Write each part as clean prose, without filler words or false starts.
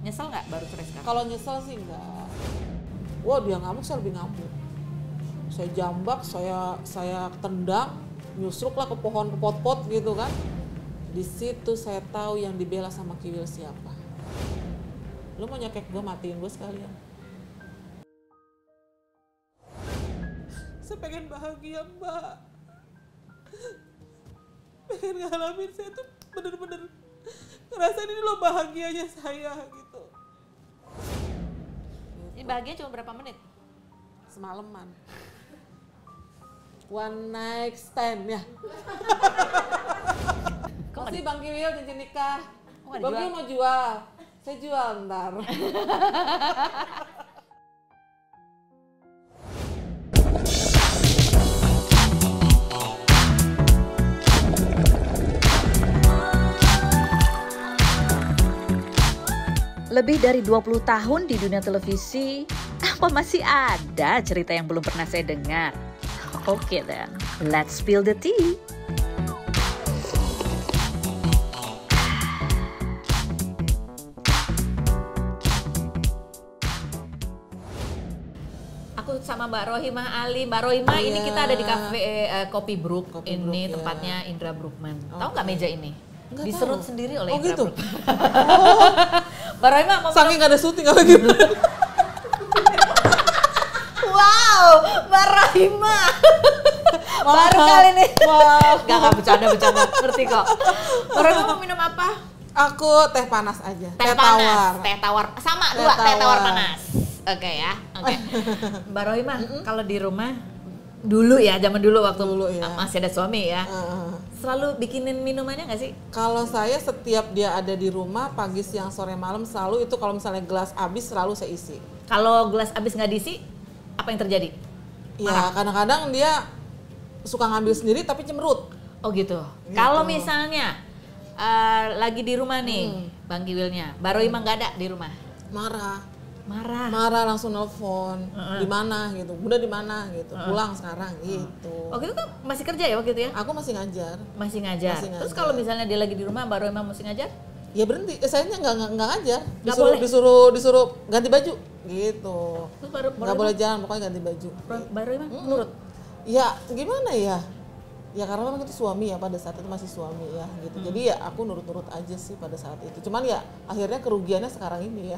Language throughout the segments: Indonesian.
Nyesel nggak baru cerai sekarang? Kalau nyesel sih enggak. Wah dia ngamuk, saya lebih ngamuk. Saya jambak, saya tendang, nyusruk lah ke pohon, ke pot-pot gitu kan. Di situ saya tahu yang dibela sama Kiwil siapa. Lu mau nyekek gue, matiin gue sekalian. Saya pengen bahagia, Mbak. Pengen ngalamin, saya tuh bener-bener ngerasain ini loh bahagianya saya gitu. Ini bahagia cuma berapa menit? Semalaman. One night stand ya. Kok sih Bang Kiwil cincin nikah? Bang Kiwil mau jual? Saya jual ntar. Lebih dari 20 tahun di dunia televisi, apa masih ada cerita yang belum pernah saya dengar? Oke then, let's spill the tea. Aku sama Mbak Rohimah Ali. Mbak Rohimah ini kita ada di kafe Kopi Brook. Ini tempatnya Indra Bruggman. Tahu nggak meja ini? Nggak diserut tahu. sendiri oleh Indra gitu? Bruggman. Oh. Mbak Rohimah mau saking gak ada syuting apa gimana? Wow, Mbak Rohimah. Baru kali ini. Wow. Gak bercanda, ngerti kok. Mbak Rohimah mau minum apa? Aku teh panas aja. Teh panas, teh tawar. Sama Teh dua teh tawar tawar. panas. Oke ya, oke. Mbak Rohimah, kalau di rumah dulu ya, zaman dulu waktu Dulu ya. masih ada suami ya, selalu bikinin minumannya nggak sih? Kalau saya setiap dia ada di rumah pagi, siang, sore, malam selalu itu kalau misalnya gelas habis selalu saya isi. Kalau gelas habis nggak diisi, apa yang terjadi? Ya kadang-kadang dia suka ngambil sendiri tapi cemberut. Oh gitu. Kalau misalnya lagi di rumah nih, Bang Kiwilnya, Mbak Rohimah nggak ada di rumah, marah langsung nelfon, di mana gitu, Bunda di mana gitu, pulang sekarang gitu. Waktu itu kan masih kerja ya waktu itu ya? Aku masih ngajar. Masih ngajar. Terus kalau misalnya dia lagi di rumah, Mbak Rohimah mesti ngajar? Ya berhenti, saya nggak ngajar, Nggak boleh? disuruh ganti baju gitu. Terus Nggak boleh jalan, pokoknya ganti baju. Mbak Rohimah nurut? Ya gimana ya? Ya karena memang itu suami ya, pada saat itu masih suami ya gitu. Jadi ya aku nurut-nurut aja sih pada saat itu. Cuman ya akhirnya kerugiannya sekarang ini ya.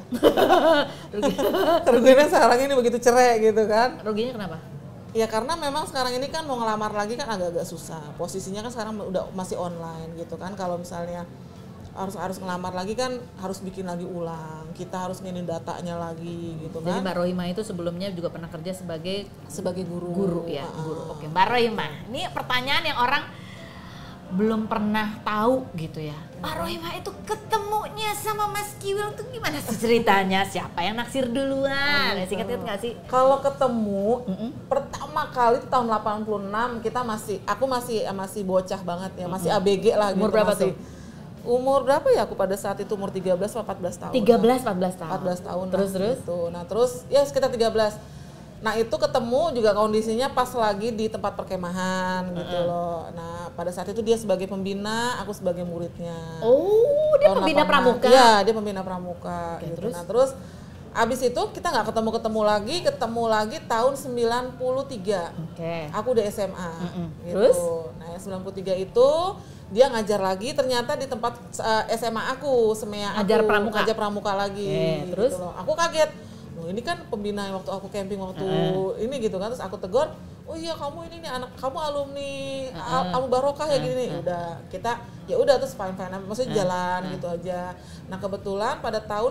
Kerugiannya sekarang ini begitu cerai gitu kan. Ruginya kenapa? Ya karena memang sekarang ini kan mau ngelamar lagi kan agak-agak susah. Posisinya kan sekarang udah masih online gitu kan. Kalau misalnya harus ngelamar lagi kan harus bikin lagi ulang. Kita harus nginin datanya lagi gitu kan. Jadi Mbak Rohimah itu sebelumnya juga pernah kerja sebagai guru. Guru ya, guru. Oke, Mbak Rohimah. Ini pertanyaan yang orang belum pernah tahu gitu ya. Mbak Rohimah itu ketemunya sama Mas Kiwil tuh gimana sih ceritanya? Siapa yang naksir duluan? Singkat nggak sih? Kalau ketemu pertama kali itu tahun 86 aku masih bocah banget ya, masih ABG lah gitu. Umur berapa tuh? Umur berapa ya aku pada saat itu, umur 13 atau 14 tahun. 14 tahun. 14 tahun. Terus gitu. Nah, terus ya sekitar 13. Nah, itu ketemu juga kondisinya pas lagi di tempat perkemahan gitu loh. Nah, pada saat itu dia sebagai pembina, aku sebagai muridnya. Oh, dia Tahun pembina 86. pramuka. Iya, dia pembina pramuka Oke, gitu. terus? Nah, terus abis itu kita nggak ketemu lagi tahun 93. Oke. Aku udah SMA. Gitu. Terus? Nah, 93 itu dia ngajar lagi ternyata di tempat SMA aku, semea aku. Ngajar pramuka lagi. Terus? Gitu loh. Aku kaget. Loh, ini kan pembina waktu aku camping waktu ini gitu kan, terus aku tegur, oh iya kamu ini nih anak kamu alumni Al Barokah ya gini nih. Udah terus fine maksudnya jalan gitu aja. Nah, kebetulan pada tahun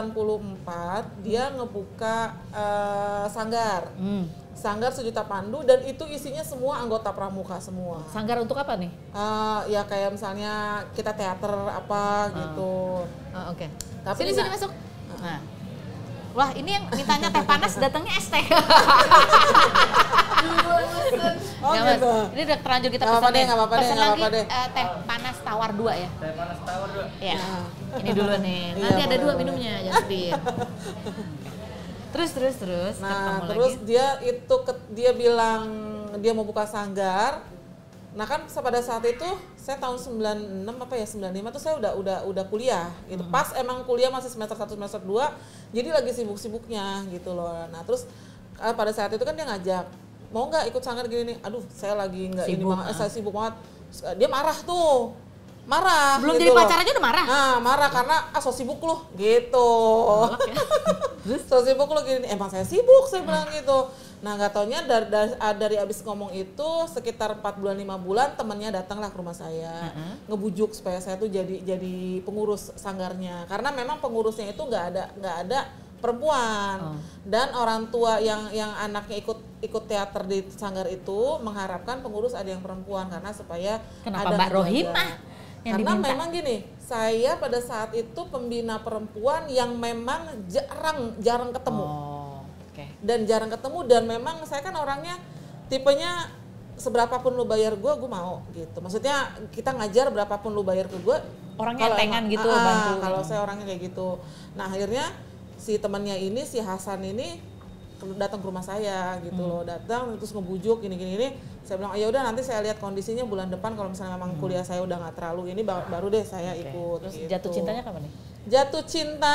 94 dia ngebuka sanggar. Sanggar Sejuta Pandu, dan itu isinya semua anggota pramuka semua. Sanggar untuk apa nih? Ya kayak misalnya kita teater apa gitu. Oke. Tapi Sini masuk. Nah. Wah, ini yang ditanya teh panas datangnya es teh. Oh Ya, gitu. Mas. Ini udah terlanjur kita Nggak apa-apa pesan deh, nggak apa-apa deh, Pesan nggak lagi apa-apa deh. teh panas tawar 2 ya. Teh panas tawar 2. Iya. Ini dulu nih. Nanti Iya, ada 2 boleh. minumnya, jangan sedih. Terus Nah, ketemu terus lagi. dia bilang dia mau buka sanggar. Nah kan pada saat itu saya tahun 96 apa ya 95 tuh saya udah kuliah gitu. Pas emang kuliah masih semester 1 semester 2 jadi lagi sibuk-sibuknya gitu loh. Nah terus pada saat itu kan dia ngajak mau nggak ikut sanggar gini nih. Aduh saya lagi nggak ini banget, saya sibuk banget. Dia marah tuh. Marah Belum gitu jadi loh. pacar aja udah marah? Nah marah karena so sibuk lu gitu. So sibuk lu gini, emang saya sibuk saya bilang gitu. Nah gak taunya dari abis ngomong itu sekitar 4 bulan 5 bulan temennya datanglah ke rumah saya. Ngebujuk supaya saya tuh jadi pengurus sanggarnya. Karena memang pengurusnya itu nggak ada perempuan. Dan orang tua yang anaknya ikut teater di sanggar itu mengharapkan pengurus ada yang perempuan karena supaya Kenapa ada Mbak Rohimah yang karena diminta? memang gini, saya pada saat itu pembina perempuan yang memang jarang ketemu. Dan jarang ketemu dan memang saya kan orangnya tipenya seberapapun lu bayar gue mau gitu. Maksudnya kita ngajar berapapun lu bayar ke gue. Orangnya entengan gitu bantu. Kalau saya orangnya kayak gitu. Nah akhirnya si temannya ini, si Hasan ini datang ke rumah saya gitu loh, datang terus ngebujuk gini. Saya bilang ya udah nanti saya lihat kondisinya bulan depan kalau misalnya memang kuliah saya udah nggak terlalu ini baru deh saya ikut. Terus gitu. jatuh cintanya kapan nih? Jatuh cinta.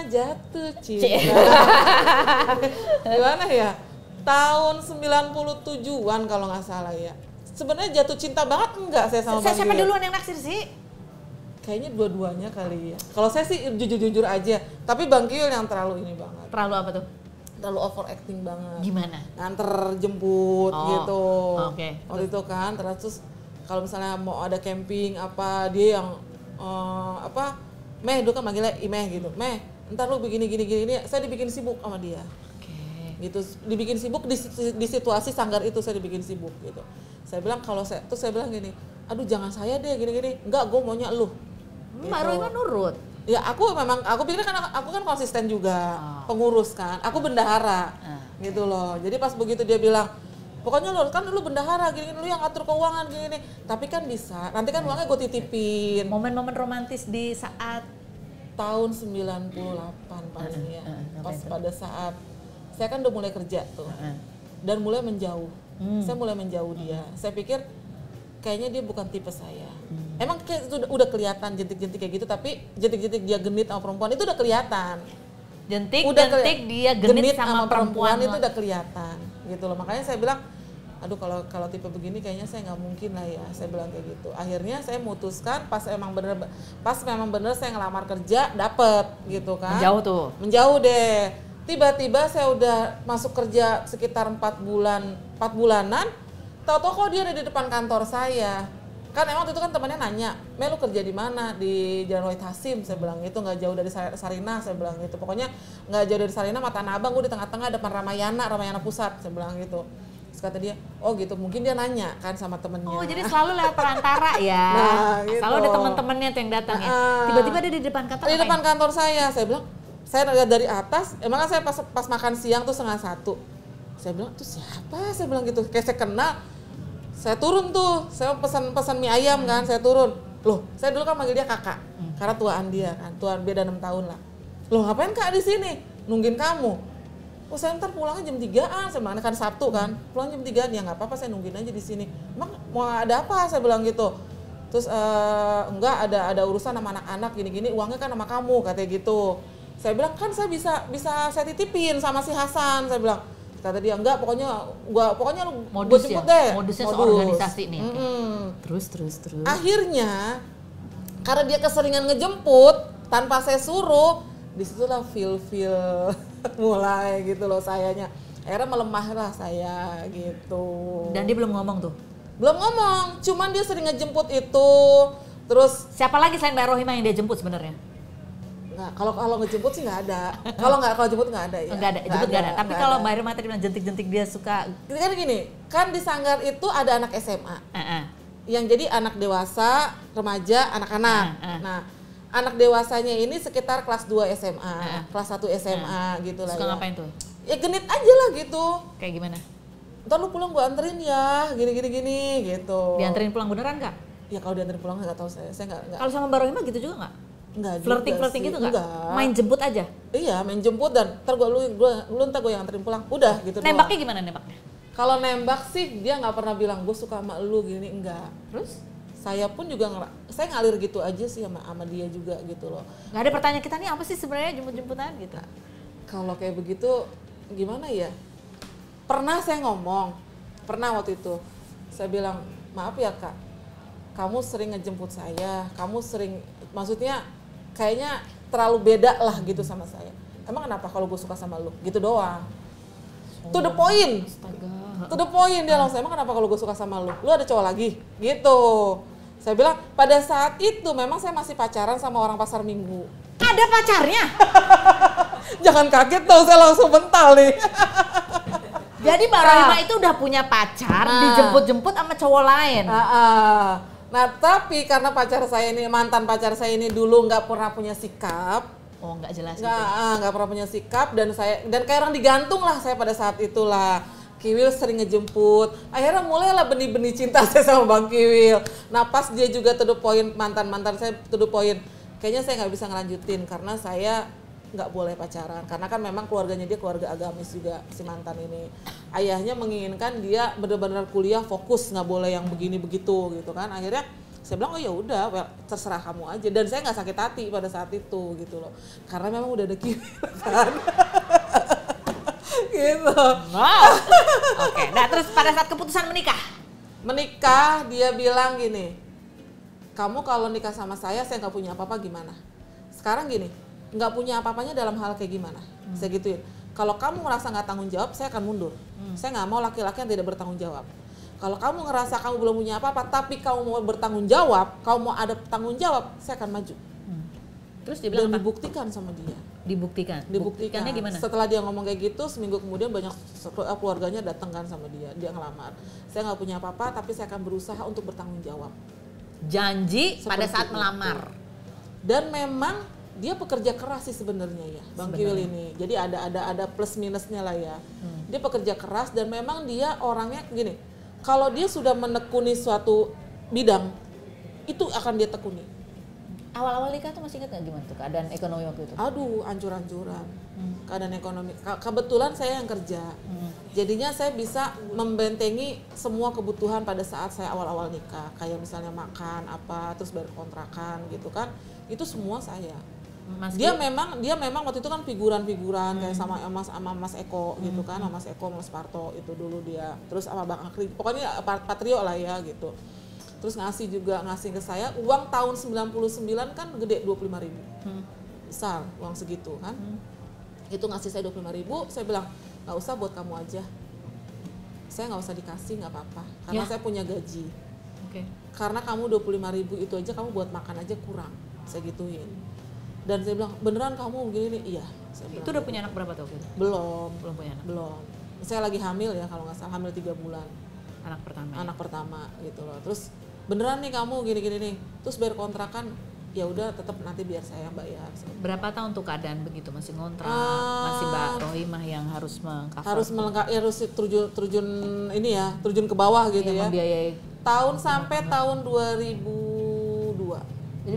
Gimana ya? Tahun 97-an kalau nggak salah ya. Sebenarnya jatuh cinta banget enggak saya sama Bang Siapa Gil? duluan yang naksir sih? Kayaknya dua-duanya kali ya. Kalau saya sih jujur-jujur aja, tapi Bang Gil yang terlalu ini banget. Terlalu apa tuh? Terlalu overacting banget. Gimana? Nganter jemput gitu. Oke. Waktu itu kan terus kalau misalnya mau ada camping apa dia yang Meh dulu kan manggilnya Imeh gitu. Meh, ntar lu begini ini saya dibikin sibuk sama dia. Gitu, dibikin sibuk di situasi sanggar itu saya dibikin sibuk gitu. Saya bilang saya bilang gini, aduh jangan saya deh gini, enggak gue maunya lu. Mbak Rohimah nurut. Ya aku pikir kan aku kan konsisten juga, pengurus kan, aku bendahara gitu loh. Jadi pas begitu dia bilang, pokoknya lu bendahara gini, lu yang atur keuangan gini. Tapi kan bisa, nanti kan uangnya gue titipin. Momen-momen romantis di saat Tahun 98 paling ya, pas pada saat saya kan udah mulai kerja tuh dan mulai menjauh. Saya mulai menjauh dia. Saya pikir kayaknya dia bukan tipe saya. Emang kayak itu udah kelihatan jentik-jentik kayak gitu, tapi jentik-jentik dia genit sama perempuan itu udah kelihatan. Jentik dia genit sama perempuan itu udah kelihatan gitu loh. Makanya saya bilang, aduh kalau tipe begini kayaknya saya nggak mungkin lah ya. Saya bilang kayak gitu. Akhirnya saya memutuskan pas memang bener saya ngelamar kerja dapet gitu kan. Menjauh deh. Tiba-tiba saya udah masuk kerja sekitar 4 bulanan, tahu-tahu kok dia ada di depan kantor saya. Kan emang waktu itu kan temannya nanya, Mel lu kerja di mana? Di Jalan Wahid Hasim, saya bilang gitu, nggak jauh dari Sarinah, saya bilang gitu. Pokoknya nggak jauh dari Sarinah, Mata Nabang, gue di tengah-tengah depan Ramayana Pusat, saya bilang gitu. Terus kata dia, oh gitu, mungkin dia nanya kan sama temennya. Oh jadi selalu lewat perantara ya? Nah, gitu. Selalu ada teman-temannya tuh yang datang ya? Tiba-tiba dia di depan kantor. Di depan kantor saya bilang, saya lihat dari atas, emang kan saya pas makan siang tuh 12:30. Saya bilang, tuh siapa? Saya bilang gitu, kayak saya kenal. Saya turun tuh, saya pesan mie ayam kan, saya turun. Loh, saya dulu kan manggil dia kakak, karena tuaan dia kan, tuaan beda 6 tahun lah. Loh ngapain kak di sini? Nungguin kamu. Oh saya ntar pulangnya jam 3-an, saya bilang kan Sabtu kan, pulang jam 3-an, ya nggak apa-apa saya nungguin aja di sini. Emang mau ada apa? Saya bilang gitu. Terus enggak ada urusan sama anak-anak gini-gini, uangnya kan sama kamu, katanya gitu. Saya bilang kan saya bisa saya titipin sama si Hasan, saya bilang. Kata dia enggak, pokoknya lu modus jemput ya? deh. Modusnya seorganisasi nih. Terus. Akhirnya karena dia keseringan ngejemput tanpa saya suruh, disitulah feel mulai gitu loh sayanya. Akhirnya melemah lah saya gitu. Dan dia belum ngomong tuh? Belum ngomong, cuman dia sering ngejemput itu. Terus siapa lagi selain Mbak Rohimah yang dia jemput sebenarnya? Nggak, kalau ngejemput sih nggak ada. Kalau jemput nggak ada ya. Nggak ada. Tapi kalau Mbak Rohimah tadi bilang jentik-jentik dia suka. Kan gini, kan di sanggar itu ada anak SMA. Yang jadi anak dewasa, remaja, anak-anak. Nah, anak dewasanya ini sekitar kelas 2 SMA, kelas 1 SMA gitu lah. Suka ngapain tuh? Ya genit aja lah gitu. Kayak gimana? Ntar lu pulang gua anterin ya, gini gitu. Dianterin pulang beneran nggak? Ya kalau dianterin pulang nggak tahu saya nggak. Kalau sama Mbak Rohimah gitu juga nggak? Enggak, flirting gitu nggak? Main jemput aja? Iya, main jemput dan ntar lu ntar gue yang anterin pulang. Udah gitu. Nembaknya gimana nembaknya? Kalau nembak sih dia nggak pernah bilang gue suka sama lu gini, enggak. Terus? Saya pun juga saya ngalir gitu aja sih sama dia juga gitu loh. Nggak ada pertanyaan kita nih apa sih sebenarnya jemput-jemputan gitu? Kalau kayak begitu gimana ya? Pernah saya ngomong, pernah waktu itu saya bilang maaf ya kak, kamu sering ngejemput saya, kamu sering, maksudnya kayaknya terlalu beda lah gitu sama saya. Emang kenapa kalau gue suka sama lu? Gitu doang. To the point. Astaga. To the point dia langsung, emang kenapa kalau gue suka sama lu? Lu ada cowok lagi? Gitu. Saya bilang, pada saat itu memang saya masih pacaran sama orang Pasar Minggu. Ada pacarnya? Jangan kaget tuh, saya langsung mental nih. Jadi Mbak Rohimah itu udah punya pacar, dijemput-jemput sama cowok lain. Nah tapi karena pacar saya ini, mantan pacar saya ini dulu nggak pernah punya sikap. Oh nggak jelas gitu. Nggak pernah punya sikap, dan kayak orang digantung lah saya pada saat itulah. Kiwil sering ngejemput, akhirnya mulailah benih-benih cinta saya sama Bang Kiwil. Nah pas dia juga to the point, mantan saya to the point, kayaknya saya nggak bisa ngelanjutin karena saya nggak boleh pacaran, karena kan memang keluarganya dia keluarga agamis juga si mantan ini. Ayahnya menginginkan dia benar-benar kuliah fokus, nggak boleh yang begini begitu gitu kan. Akhirnya saya bilang oh ya udah, terserah kamu aja, dan saya nggak sakit hati pada saat itu gitu loh, karena memang udah ada Kiwil kan. Gitu. Wow. Oke, nah terus pada saat keputusan menikah dia bilang gini, kamu kalau nikah sama saya nggak punya apa-apa gimana? Sekarang gini, nggak punya apa-apanya dalam hal kayak gimana? Saya gituin. Kalau kamu merasa nggak tanggung jawab, saya akan mundur. Saya nggak mau laki-laki yang tidak bertanggung jawab. Kalau kamu ngerasa kamu belum punya apa-apa, tapi kamu mau bertanggung jawab, kamu mau ada tanggung jawab, saya akan maju. Terus dia bilang dan apa? dibuktikan sama dia. Dibuktikan. Dibuktikannya gimana? Setelah dia ngomong kayak gitu, seminggu kemudian banyak keluarganya datang kan sama dia ngelamar. Saya nggak punya apa-apa, tapi saya akan berusaha untuk bertanggung jawab. Janji pada Seperti saat itu. melamar. Dan memang dia pekerja keras sih sebenarnya ya, Bang Kiwil ini. Jadi ada plus minusnya lah ya. Dia pekerja keras dan memang dia orangnya gini. Kalau dia sudah menekuni suatu bidang, itu akan dia tekuni. Awal-awal nikah tuh masih ingat nggak gimana tuh keadaan ekonomi waktu itu? Aduh, ancur-ancuran. Keadaan ekonomi. Kebetulan saya yang kerja. Jadinya saya bisa membentengi semua kebutuhan pada saat saya awal-awal nikah. Kayak misalnya makan apa, terus bayar kontrakan gitu kan. Itu semua saya. Dia memang waktu itu kan figuran-figuran kayak sama Mas Eko gitu kan, sama Mas Eko, Mas Parto itu dulu dia. Terus sama Bang Akri. Pokoknya Patrio lah ya gitu. Terus ngasih ke saya uang tahun 99 kan gede 25.000. Besar uang segitu kan. Itu ngasih saya 25.000, saya bilang nggak usah buat kamu aja. Saya nggak usah dikasih, nggak apa-apa karena saya punya gaji. Karena kamu 25.000 itu aja kamu buat makan aja kurang. Saya gituin. Dan saya bilang beneran kamu begini nih? Iya. Itu udah punya anak berapa tuh? Belum punya anak. Belum. Saya lagi hamil ya kalau nggak salah, hamil 3 bulan. Anak pertama gitu loh. Terus beneran nih kamu gini-gini nih, terus bayar kontrakan, ya udah tetap nanti biar saya yang bayar. Berapa tahun tuh keadaan begitu, masih ngontrak, masih Mbak Rohimah yang harus mengcover? Harus terjun ini ya, terjun ke bawah gitu ya. Membiayai. Tahun sampai tahun 2002. Jadi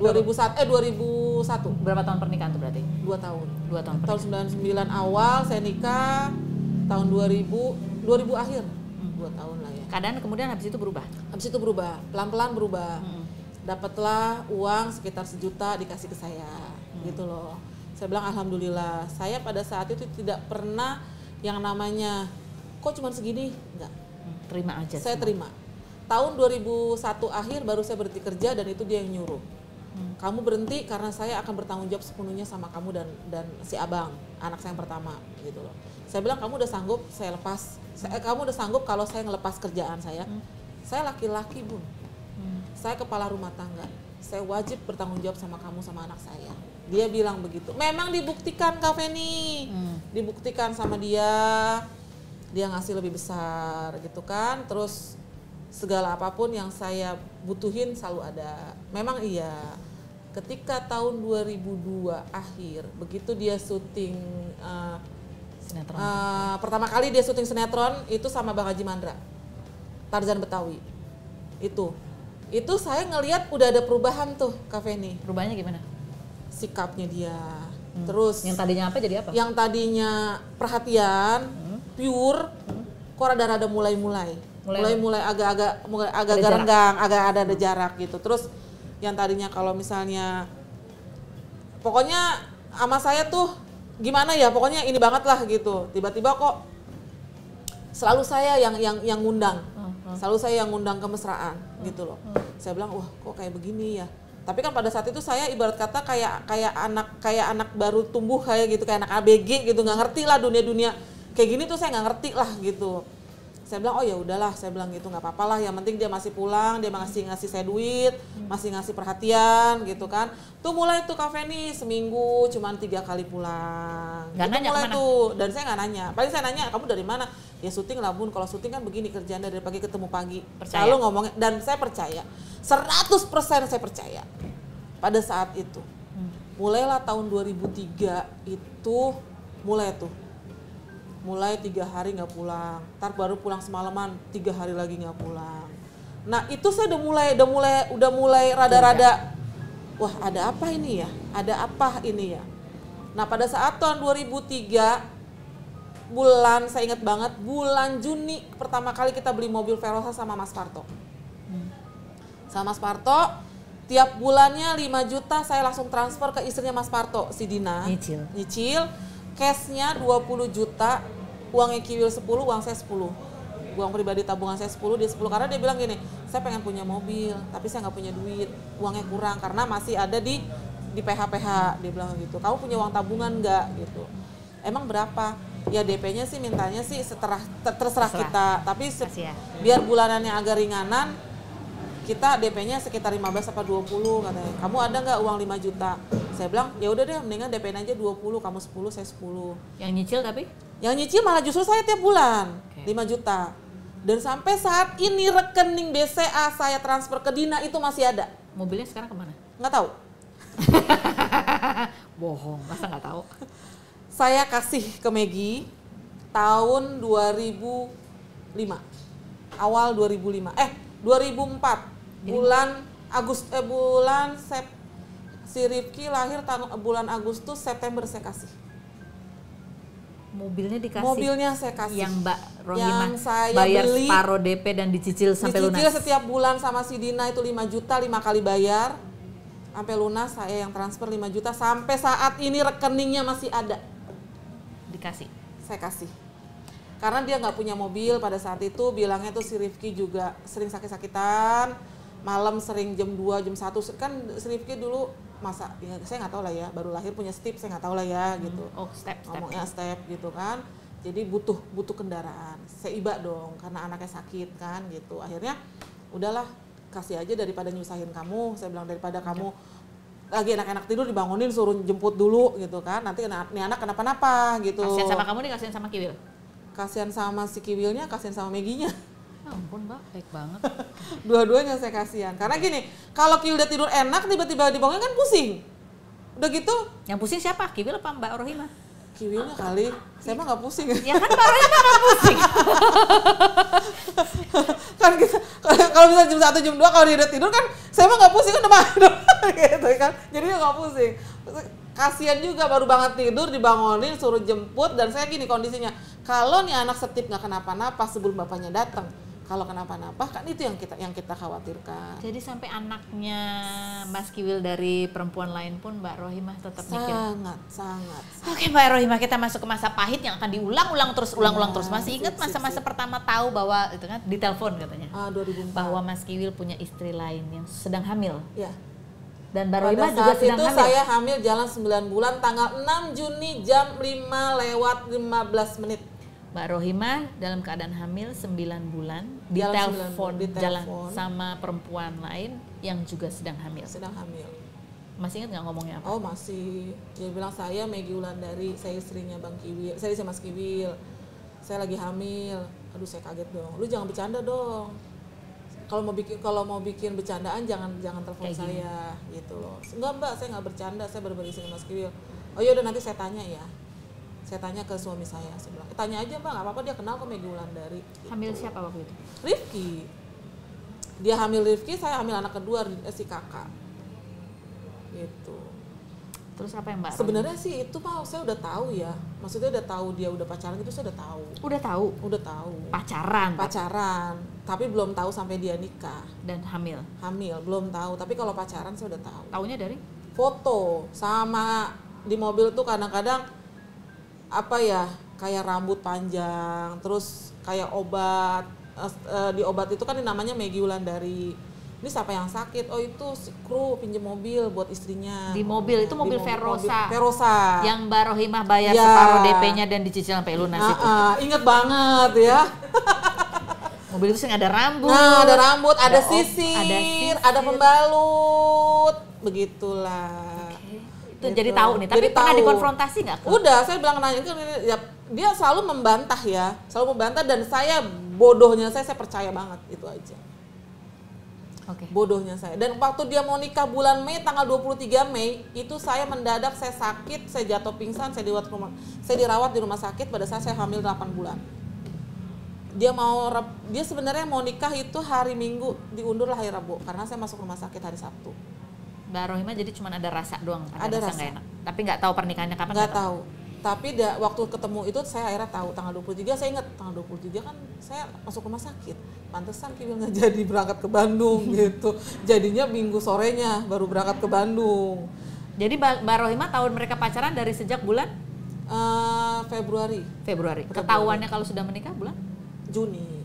2001. Berapa tahun pernikahan tuh berarti? 2 tahun. 2 tahun. Tahun 99 awal saya nikah, tahun 2000 akhir. 2 tahun lah ya. Keadaan kemudian habis itu berubah? Habis itu berubah, pelan-pelan berubah. Dapatlah uang sekitar 1 juta dikasih ke saya, gitu loh. Saya bilang alhamdulillah, saya pada saat itu tidak pernah yang namanya kok cuma segini, enggak. Terima aja. Saya terima. Tahun 2001 akhir baru saya berhenti kerja dan itu dia yang nyuruh. Kamu berhenti karena saya akan bertanggung jawab sepenuhnya sama kamu dan si Abang, anak saya yang pertama, gitu loh. Saya bilang kamu udah sanggup saya lepas. Kamu udah sanggup kalau saya ngelepas kerjaan saya. Saya laki-laki, Bun. Saya kepala rumah tangga. Saya wajib bertanggung jawab sama kamu sama anak saya. Dia bilang begitu. Memang dibuktikan Kak Feni. Dibuktikan sama dia. Dia ngasih lebih besar gitu kan. Terus segala apapun yang saya butuhin selalu ada. Memang iya. Ketika tahun 2002 akhir, begitu dia syuting sinetron. Pertama kali dia syuting sinetron itu sama Bang Haji Mandra, Tarzan Betawi. Itu saya ngelihat udah ada perubahan tuh Kak Feni. Perubahannya gimana? Sikapnya dia. Terus yang tadinya apa jadi apa? Yang tadinya perhatian, pure, kok rada-rada mulai agak Ada renggang, agak ada jarak gitu. Terus yang tadinya kalau misalnya pokoknya sama saya tuh gimana ya, pokoknya ini banget lah gitu. Tiba-tiba kok selalu saya yang ngundang. Selalu saya yang ngundang kemesraan gitu loh. Saya bilang, "Wah, kok kayak begini ya?" Tapi kan pada saat itu saya ibarat kata kayak anak baru tumbuh kayak gitu, kayak anak ABG gitu, nggak ngerti lah dunia kayak gini tuh, saya nggak ngerti lah gitu. Saya bilang, "Oh ya udahlah," saya bilang gitu, "nggak apa-apa lah, yang penting dia masih pulang, dia masih ngasih saya duit, masih ngasih perhatian gitu kan." Tuh mulai tuh Kak Feni seminggu cuman 3 kali pulang. Nggak Itu nanya mulai kemana? tuh, dan saya nggak nanya. Paling saya nanya, "Kamu dari mana?" "Ya syuting lah Bun, kalau syuting kan begini kerjaan dari pagi ketemu pagi." Percaya. Selalu ngomongnya, dan saya percaya, 100% saya percaya pada saat itu. Mulailah tahun 2003 itu mulai 3 hari nggak pulang, ntar baru pulang semalaman 3 hari lagi nggak pulang. Nah itu saya udah mulai rada-rada, wah ada apa ini ya, Nah pada saat tahun 2003 bulan, saya ingat banget, bulan Juni pertama kali kita beli mobil Verosa sama Mas Parto. Sama Mas Parto, tiap bulannya 5 juta saya langsung transfer ke istrinya Mas Parto, si Dina. Nyicil. Cashnya 20 juta, uangnya Kiwil 10, uang saya 10. Uang pribadi tabungan saya 10, dia 10. Karena dia bilang gini, "Saya pengen punya mobil, tapi saya nggak punya duit, uangnya kurang karena masih ada di PH-PH." Dia bilang gitu, "Kamu punya uang tabungan nggak?" gitu. "Emang berapa?" "Ya DP-nya sih mintanya sih terserah kita, tapi biar bulanannya agak ringanan, kita DP-nya sekitar 15 apa 20 katanya. "Kamu ada nggak uang 5 juta?" Saya bilang, "Ya udah deh, mendingan DP-nya aja 20, kamu 10, saya 10." Yang nyicil tapi? Yang nyicil malah justru saya tiap bulan, 5 juta. Dan sampai saat ini rekening BCA saya transfer ke Dina itu masih ada. Mobilnya sekarang kemana? Nggak tahu. Bohong, masa nggak tahu? Saya kasih ke Maggie tahun 2005. Awal 2005. 2004. Si Rifki lahir bulan Agustus, September saya kasih. Mobilnya saya kasih. Yang Mbak Rohimah yang saya bayar beli, separuh DP dan dicicil sampai lunas. Dicicil setiap bulan sama si Dina itu 5 juta, 5 kali bayar. Sampai lunas saya yang transfer 5 juta. Sampai saat ini rekeningnya masih ada. Dikasih? Saya kasih. Karena dia nggak punya mobil pada saat itu, bilangnya tuh si Rifki juga sering sakit-sakitan. Malam sering jam 2, jam 1. Kan si Rifki dulu ya, saya nggak tahu lah ya, baru lahir punya step, saya nggak tahu lah ya gitu. Ngomongnya step gitu kan. Jadi butuh kendaraan. Saya iba dong karena anaknya sakit kan gitu. Akhirnya udahlah, kasih aja daripada nyusahin kamu. Saya bilang daripada kamu lagi enak-enak tidur dibangunin suruh jemput dulu gitu kan. Nanti nih anak kenapa-napa gitu. Kasihan sama kamu nih, kasihan sama Kiwil? Kasihan sama si Kiwilnya, kasihan sama Meginya. Ya ampun Mbak, baik banget. Dua-duanya saya kasihan. Karena gini, kalau Kiwil udah tidur enak tiba-tiba dibangunin kan pusing. Udah gitu. Yang pusing siapa? Kiwil apa Mbak Rohimah? Kiwilnya kali. Saya mah nggak pusing. Ya kan Mbak Rohimah nggak pusing. Kan kita kalau bisa jam 1 jam 2 kalau dia udah tidur kan saya mah nggak pusing, udah malam gitu kan. Jadi nggak pusing. Kasihan juga baru banget tidur dibangunin suruh jemput, dan saya gini kondisinya. Kalau nih anak setip nggak kenapa-napa sebelum bapaknya datang. Kalau kenapa-napa kan itu yang kita khawatirkan. Jadi sampai anaknya Mas Kiwil dari perempuan lain pun Mbak Rohimah tetap mikir. Sangat. Oke Mbak Rohimah, kita masuk ke masa pahit yang akan diulang-ulang terus. Masih ingat masa-masa pertama tahu bahwa itu kan ditelepon katanya. 2004. Bahwa Mas Kiwil punya istri lain yang sedang hamil. Ya. Dan Mbak Rohimah juga sedang hamil. Saya hamil jalan 9 bulan tanggal 6 Juni jam 5:15. Mbak Rohimah dalam keadaan hamil 9 bulan ditelepon jalan sama perempuan lain yang juga sedang hamil. Masih ingat nggak ngomongnya apa? Oh masih. Dia bilang, "Saya Maggie Wulandari, saya istrinya Bang Kiwil. Saya Mas Kiwil. Saya lagi hamil." Aduh saya kaget dong. "Lu jangan bercanda dong. Kalau mau bikin bercandaan jangan telepon saya." Gitu loh. "Enggak Mbak, saya nggak bercanda. Saya benar-benar istrinya Mas Kiwil." "Oh iya udah, nanti saya tanya ya." Saya tanya ke suami saya bilang, "Tanya aja Mbak, nggak apa-apa, dia kenal kok Maggie Wulandari." Gitu. Hamil siapa waktu itu? Rifki. Dia hamil Rifki, saya hamil anak kedua si kakak. Gitu. Terus apa yang Mbak Rohima? Sebenarnya sih itu mah saya udah tahu ya. Maksudnya udah tahu dia udah pacaran gitu, saya udah tahu. Udah tahu? Udah tahu. Pacaran? Tapi belum tahu sampai dia nikah. Dan hamil? Hamil, belum tahu. Tapi kalau pacaran saya udah tahu. Taunya dari? Foto sama di mobil tuh kadang-kadang apa ya, kayak rambut panjang, terus kayak obat. Di obat itu kan namanya Maggie Wulandari. Ini siapa yang sakit? Oh itu si kru pinjem mobil buat istrinya. Di mobil itu mobil Verosa. Verosa. Yang Mbak Rohima bayar Ya. separuh DP-nya dan dicicil sampai lunas itu. Ingat banget ya. Mobil itu sih ada rambut. Nah, ada rambut, ada ada sisir, ada pembalut, begitulah. Itu Gitu. jadi tahu nih, tapi Jadi pernah tahu. dikonfrontasi nggak? Udah, saya bilang nanya itu ya, dia selalu membantah ya, selalu membantah dan saya bodohnya saya percaya banget itu aja. Oke. Bodohnya saya. Dan waktu dia mau nikah bulan Mei, tanggal 23 Mei, itu saya mendadak, saya sakit, saya jatuh pingsan, saya dirawat di rumah sakit pada saat saya hamil 8 bulan. Dia sebenarnya mau nikah itu hari Minggu, diundur lah hari Rabu karena saya masuk rumah sakit hari Sabtu. Mbak Rohima jadi cuma ada rasa doang, Ada rasa. nggak enak. Tapi nggak tahu pernikahannya kapan? Nggak tahu. Tapi waktu ketemu itu saya akhirnya tahu tanggal 23, saya ingat tanggal 23 kan saya masuk rumah sakit. Pantesan Kiwil nggak jadi berangkat ke Bandung gitu. Jadinya Minggu sorenya baru berangkat ke Bandung. Jadi Mbak Rohima tahu mereka pacaran dari sejak bulan Februari. Ketahuannya kalau sudah menikah bulan Juni.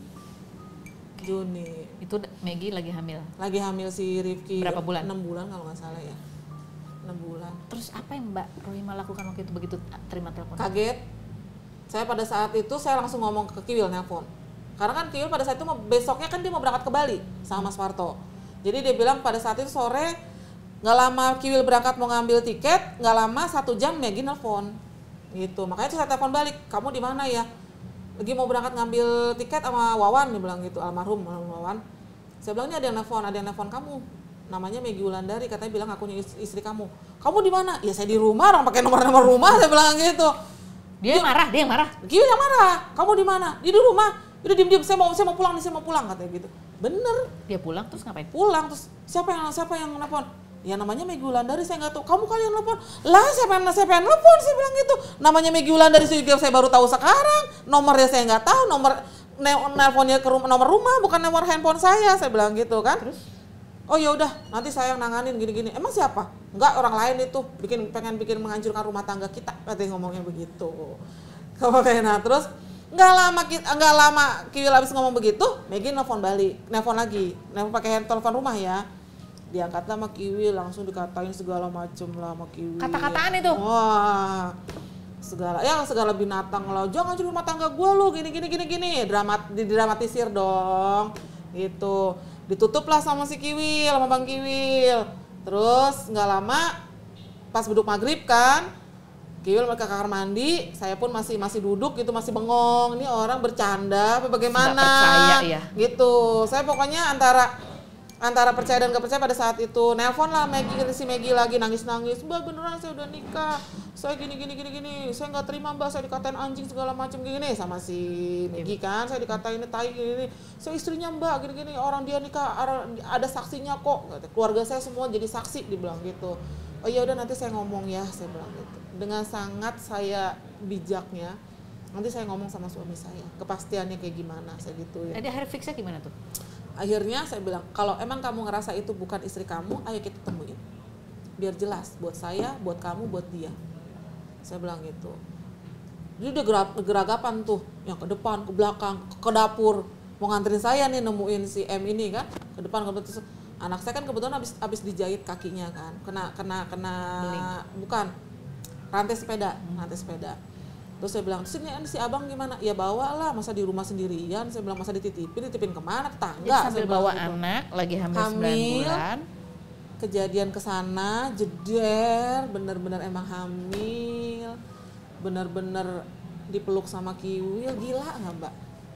itu Maggie lagi hamil. Lagi hamil si Rifki. Berapa bulan? 6 bulan kalau nggak salah ya. 6 bulan. Terus apa yang Mbak Rohima lakukan waktu itu begitu terima telepon? Kaget. Saya pada saat itu saya langsung ngomong ke Kiwil, nelpon. Karena kan Kiwil pada saat itu besoknya kan dia mau berangkat ke Bali sama Mas Parto. Jadi dia bilang pada saat itu sore, nggak lama Kiwil berangkat mau ngambil tiket, nggak lama 1 jam Maggie nelpon. Gitu. Makanya saya telepon balik, kamu di mana ya? Lagi mau berangkat ngambil tiket sama Wawan, dia bilang gitu, almarhum Wawan. Saya bilang ini ada yang nelpon kamu. Namanya Maggie Wulandari, katanya bilang akunya istri kamu. Kamu di mana? Ya saya di rumah, orang pakai nomor rumah, saya bilang gitu. Dia marah. Kiwil yang marah. Kamu di mana? Di rumah. Udah diem, saya mau pulang nih, saya mau pulang katanya gitu. Bener. Dia pulang terus ngapain? Pulang terus siapa yang nelpon? Ya namanya Maggie Wulandari, saya nggak tahu. Kamu kali yang nelpon? Lah siapa yang nelpon? Saya bilang gitu. Namanya Maggie Wulandari saya baru tahu sekarang. Nomornya saya nggak tahu. Nelponnya ke nomor rumah, bukan nomor handphone saya bilang gitu kan. Terus? Oh ya udah, nanti saya yang nanganin gini-gini. Emang siapa? Enggak, orang lain itu pengen bikin menghancurkan rumah tangga kita, katanya ngomongnya begitu. Nah terus nggak lama Kiwil habis ngomong begitu, Maggie nelfon lagi, pakai telepon rumah ya. Diangkat sama Kiwil, langsung dikatain segala macem lah sama Kiwil. Kata-kataan itu? Wah, segala binatang lah, jangan hancur rumah tangga gue lu, gini, didramatisir dong, gitu. Ditutup lah sama si Kiwil, sama Bang Kiwil. Terus nggak lama pas beduk maghrib kan, Kiwil ke kamar mandi, saya pun masih duduk gitu, masih bengong. Ini orang bercanda apa bagaimana? Nggak percaya ya. Gitu. Saya pokoknya antara percaya dan gak percaya pada saat itu. Nelpon lah si Maggie lagi nangis-nangis. Mbak beneran saya udah nikah. Saya gini. Saya nggak terima Mbak, saya dikatain anjing segala macam gini sama si Maggie kan. Saya dikatain tai gini. Saya istrinya Mbak gini. Orang dia nikah ada saksinya kok. Keluarga saya semua jadi saksi, dibilang gitu. Oh ya udah nanti saya ngomong ya, saya bilang gitu. Dengan sangat saya bijaknya, nanti saya ngomong sama suami saya. Kepastiannya kayak gimana, saya gitu ya. Jadi akhirnya fixnya gimana tuh? Akhirnya saya bilang, kalau emang kamu ngerasa itu bukan istri kamu, ayo kita temuin. Biar jelas, buat saya, buat kamu, buat dia. Saya bilang gitu. Jadi udah geragapan tuh, yang ke depan, ke belakang, ke dapur. Mau nganterin saya nih nemuin si M ini kan, ke depan, ke belakang. Anak saya kan kebetulan habis dijahit kakinya kan, kena bukan, rantai sepeda. Terus saya bilang, sini si abang gimana? Ya bawa lah, masa di rumah sendirian. Saya bilang, masa dititipin kemana? Tetangga. Jadi sambil bawa gitu. Anak, lagi hamil 9 bulan. Kejadian kesana, jeder, bener-bener emang hamil. Bener-bener dipeluk sama Kiwil, gila nggak Mbak?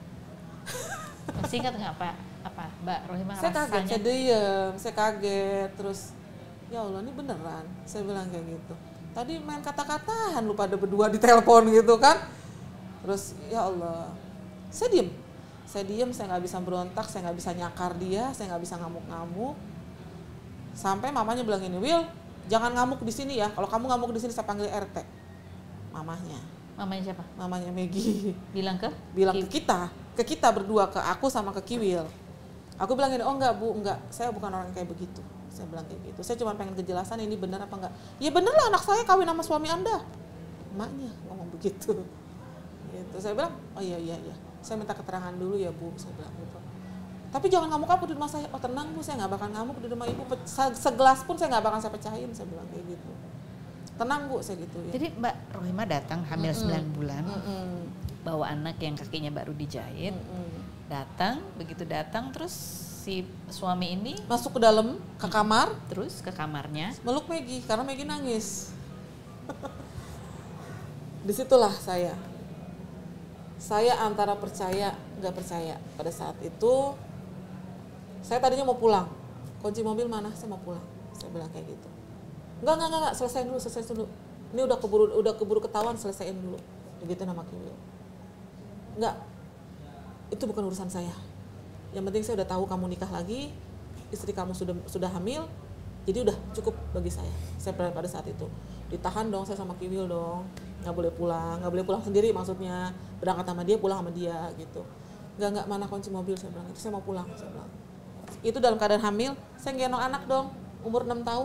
Masih ingat nggak apa Mbak Rohima Saya rasanya? kaget, saya diem, saya kaget. Terus, ya Allah ini beneran. Saya bilang kayak gitu. Tadi main kata-kataan lu pada berdua di telepon gitu kan. Terus ya Allah, saya diem, saya nggak bisa berontak, saya nggak bisa nyakar dia, saya nggak bisa ngamuk-ngamuk. Sampai mamanya bilang ini, Will jangan ngamuk di sini ya. Kalau kamu ngamuk di sini saya panggil RT. Mamanya siapa? Mamanya Maggie. Bilang ke kita berdua, ke aku sama ke Kiwil. Aku bilang gini, oh enggak Bu, enggak, saya bukan orang kayak begitu. Saya bilang kayak gitu. Saya cuma pengen kejelasan ini benar apa enggak. Ya bener lah, anak saya kawin sama suami Anda. Emaknya ngomong begitu. Gitu. Saya bilang, oh iya. Saya minta keterangan dulu ya Bu, saya bilang gitu. Tapi jangan ngamuk aku di rumah saya. Oh tenang Bu, saya nggak bakal ngamuk di rumah Ibu. Segelas pun saya nggak bakal saya pecahin, saya bilang kayak gitu. Tenang Bu, saya gitu ya. Jadi Mbak Rohimah datang hamil 9 bulan, bawa anak yang kakinya baru dijahit, begitu datang terus si suami ini masuk ke dalam, ke kamar, terus ke kamarnya, meluk Maggie karena Maggie nangis. Disitulah saya antara percaya nggak percaya. Pada saat itu saya tadinya mau pulang, kunci mobil mana, saya mau pulang, saya bilang kayak gitu. Enggak, selesai dulu. Ini udah keburu ketahuan, selesaiin dulu. Begitu nama Kiwil. Enggak, itu bukan urusan saya. Yang penting saya udah tahu kamu nikah lagi, istri kamu sudah hamil, jadi udah cukup bagi saya. Saya pada saat itu ditahan dong, saya sama Kiwil dong, nggak boleh pulang sendiri maksudnya, berangkat sama dia, pulang sama dia gitu. Enggak, mana kunci mobil, saya bilang itu saya mau pulang, saya bilang. Itu dalam keadaan hamil, saya gendong anak dong, umur 6 tahun.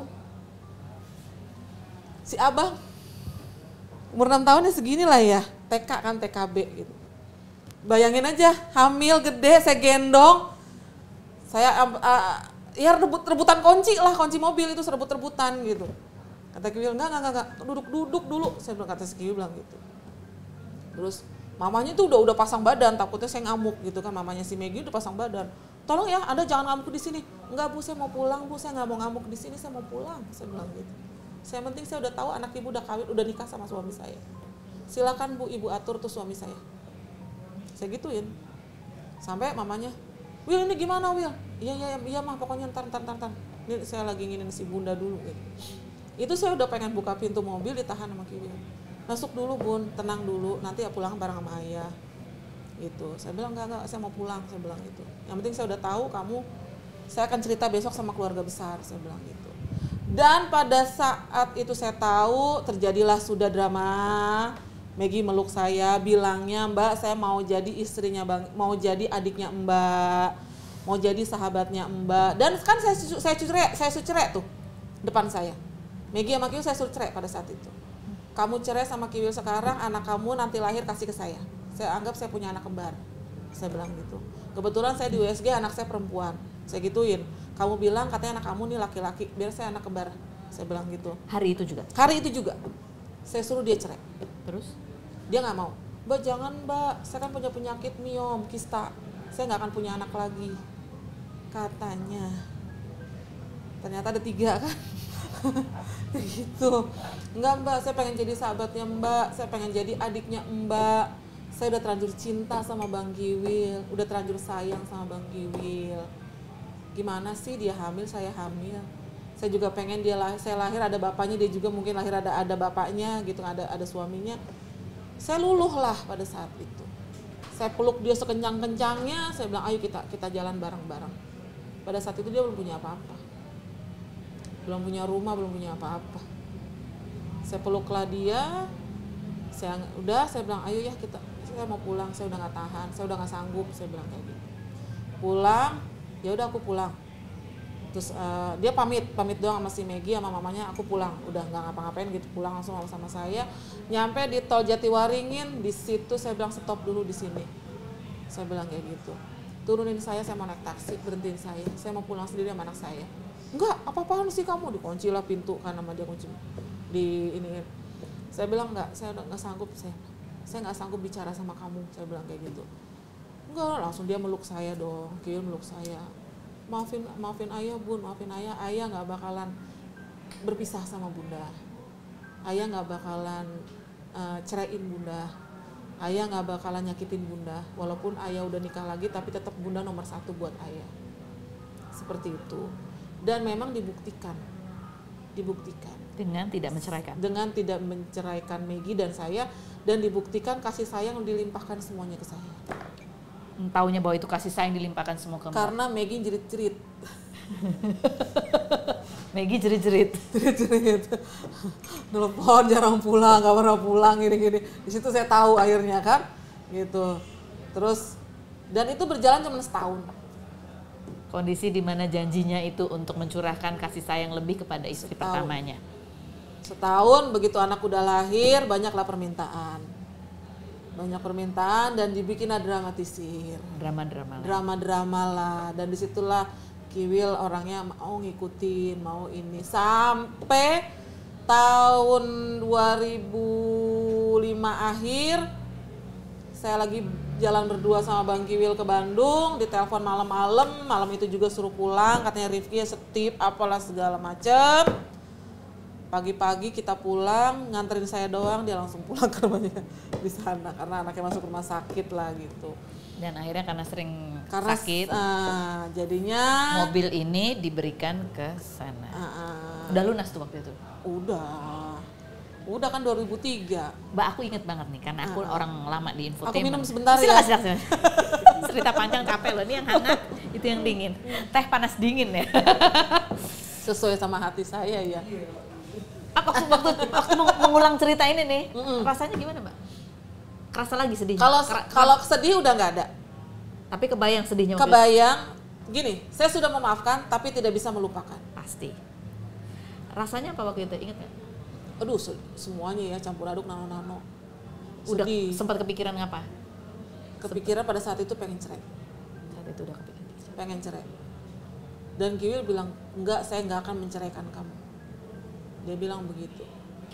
Si abang umur 6 tahun ya segini lah ya, TK kan, TKB gitu. Bayangin aja, hamil gede, saya gendong, saya ya rebutan kunci mobil itu, rebut-rebutan gitu. Kata Kiwil, enggak, duduk dulu, saya bilang, kata si Kiwil bilang gitu. Terus mamanya tuh udah pasang badan, takutnya saya ngamuk gitu kan, mamanya si Maggie udah pasang badan. Tolong ya, Anda jangan ngamuk di sini. Enggak Bu, saya mau pulang Bu, saya nggak mau ngamuk di sini, saya mau pulang, saya bilang gitu. Saya penting saya udah tahu anak ibu udah kawin, udah nikah sama suami saya. Silakan Bu, ibu atur tuh suami saya. Saya gituin. Sampai mamanya, Wil ini gimana Wil? Iya mah, pokoknya ntar. Ini saya lagi nginin si bunda dulu gitu. Itu saya udah pengen buka pintu mobil, ditahan sama Kiwil. Masuk dulu Bun, tenang dulu, nanti ya pulang bareng sama ayah. Gitu. Saya bilang enggak, saya mau pulang, saya bilang gitu. Yang penting saya udah tahu kamu, saya akan cerita besok sama keluarga besar, saya bilang gitu. Dan pada saat itu saya tahu terjadilah sudah drama. Maggie meluk saya, bilangnya Mbak saya mau jadi istrinya Bang, mau jadi adiknya Mbak, mau jadi sahabatnya Mbak. Dan kan saya cerai tuh depan saya. Maggie sama Kiwil saya suruh cerai pada saat itu. Kamu cerai sama Kiwil sekarang, anak kamu nanti lahir kasih ke saya. Saya anggap saya punya anak kembar. Saya bilang gitu. Kebetulan saya di USG anak saya perempuan. Saya gituin. Kamu bilang katanya anak kamu nih laki-laki, biar saya anak kembar. Saya bilang gitu. Hari itu juga? Saya suruh dia cerai. Terus? Dia nggak mau. Mbak jangan Mbak, saya kan punya penyakit miom, kista. Saya nggak akan punya anak lagi. Katanya. Ternyata ada 3 kan. Gitu. Enggak Mbak, saya pengen jadi sahabatnya Mbak, saya pengen jadi adiknya Mbak. Saya udah terlanjur cinta sama Bang Kiwil, udah terlanjur sayang sama Bang Kiwil. Gimana sih dia hamil, saya hamil. Saya juga pengen saya lahir ada bapaknya, dia juga mungkin lahir ada bapaknya gitu, ada suaminya. Saya luluh lah pada saat itu. Saya peluk dia sekencang-kencangnya, saya bilang ayo kita jalan bareng-bareng. Pada saat itu dia belum punya apa-apa. Belum punya rumah, belum punya apa-apa. Saya peluklah dia, saya bilang ayo ya saya mau pulang, saya udah nggak tahan, saya udah nggak sanggup, saya bilang kayak gitu. Pulang, ya udah aku pulang. Terus dia pamit doang sama si Maggie sama mamanya, aku pulang, udah nggak ngapa-ngapain gitu, pulang langsung sama saya. Nyampe di tol Jatiwaringin, di situ saya bilang stop dulu di sini. Saya bilang kayak gitu. Turunin saya mau naik taksi, berhentiin saya mau pulang sendiri sama anak saya. Enggak, apa-apaan sih kamu? Dikunci lah pintu kan sama dia kunci. Saya bilang enggak, saya udah nggak sanggup, saya nggak sanggup bicara sama kamu, saya bilang kayak gitu. Enggak, langsung dia meluk saya dong, Kiwil meluk saya. Maafin ayah Bun, maafin ayah nggak bakalan berpisah sama bunda. Ayah nggak bakalan ceraiin bunda. Ayah nggak bakalan nyakitin bunda. Walaupun ayah udah nikah lagi, tapi tetap bunda nomor 1 buat ayah. Seperti itu. Dan memang dibuktikan dengan tidak menceraikan Maggie dan saya, dan dibuktikan kasih sayang dilimpahkan semuanya ke saya. Taunya bahwa itu kasih sayang dilimpahkan semua ke Mbak. Karena Maggie jerit-jerit. Maggie jerit-jerit. Jerit-jerit. Nelpon jarang pulang, gak pernah pulang, gini-gini. Di situ saya tahu akhirnya kan, gitu. Terus, dan itu berjalan cuma setahun. Kondisi di mana janjinya itu untuk mencurahkan kasih sayang lebih kepada istri pertamanya. Setahun, begitu anak udah lahir, banyaklah permintaan. Banyak permintaan dan dibikinlah dramatisir. Drama-drama lah. Dan disitulah Kiwil orangnya mau ngikutin, mau ini. Sampai tahun 2005 akhir, saya lagi jalan berdua sama Bang Kiwil ke Bandung, ditelepon malam itu juga suruh pulang, katanya Rifki ya setip, apalah segala macem. Pagi-pagi kita pulang, nganterin saya doang, dia langsung pulang ke rumahnya di sana karena anaknya masuk rumah sakit lah gitu. Dan akhirnya karena sering sakit, jadinya mobil ini diberikan ke sana. Udah lunas tuh waktu itu? Udah kan 2003. Mbak, aku inget banget nih karena aku orang lama di infotainment. Aku minum sebentar ya. Silakan. Cerita panjang capek loh, ini yang hangat, itu yang dingin. Teh panas dingin ya. Sesuai sama hati saya ya. Waktu mengulang cerita ini nih, rasanya gimana Mbak? Kerasa lagi sedih? Kalau sedih udah nggak ada. Tapi kebayang sedihnya? Kebayang, gini, saya sudah memaafkan tapi tidak bisa melupakan. Pasti. Rasanya apa waktu itu, ingat nggak? Aduh, semuanya ya, campur aduk, nano-nano. Udah sempat kepikiran ngapa? Kepikiran pada saat itu pengen cerai. Saat itu udah kepikiran? Pengen cerai. Dan Kiwil bilang, enggak, saya nggak akan menceraikan kamu. Dia bilang begitu.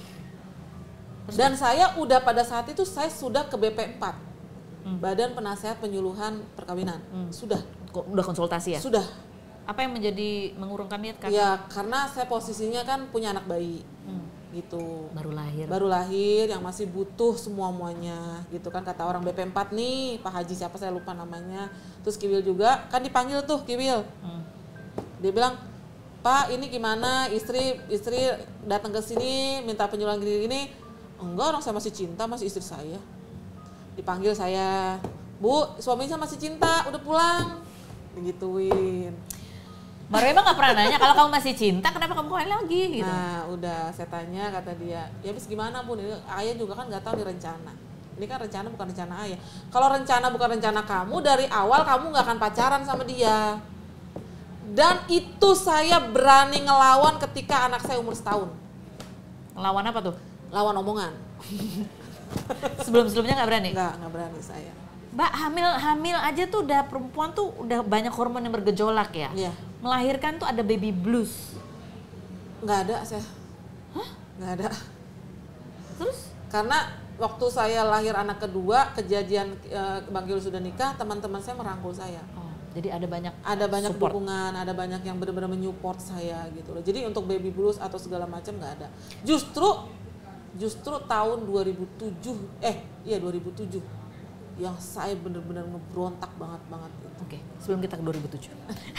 Dan saya udah pada saat itu saya sudah ke BP 4, Badan Penasehat Penyuluhan Perkawinan. Sudah konsultasi ya? Sudah. Apa yang menjadi mengurungkan niat kan? Ya karena saya posisinya kan punya anak bayi, gitu. Baru lahir yang masih butuh semuanya, gitu kan kata orang BP 4 nih, Pak Haji siapa saya lupa namanya. Terus Kiwil juga kan dipanggil tuh Kiwil. Dia bilang, Pak ini gimana, istri datang ke sini minta penyuluhan gini-gini. Enggak, orang saya masih cinta, masih istri saya. Dipanggil saya, Bu suaminya masih cinta, udah pulang, digituin. Mbak Rohimah gak pernah nanya, kalau kamu masih cinta kenapa kamu kawin lagi gitu? Nah udah saya tanya, kata dia, ya habis gimana Bu, ayah juga kan gak tahu nih rencana. Ini kan rencana bukan rencana ayah. Kalau rencana bukan rencana kamu, dari awal kamu gak akan pacaran sama dia. Dan itu saya berani ngelawan ketika anak saya umur setahun. Ngelawan apa tuh? Lawan omongan. Sebelum-sebelumnya nggak berani? Nggak berani saya. Mbak, hamil aja tuh udah perempuan tuh udah banyak hormon yang bergejolak ya? Iya. Melahirkan tuh ada baby blues. Nggak ada saya. Hah? Nggak ada. Terus? Karena waktu saya lahir anak kedua, kejadian Bang Kiwil sudah nikah, teman-teman saya merangkul saya. Jadi ada banyak support. Dukungan, ada banyak yang benar-benar menyupport saya gitu loh. Jadi untuk baby blues atau segala macam nggak ada. Justru tahun 2007 yang saya benar-benar ngebrontak banget itu. Oke, sebelum kita ke 2007.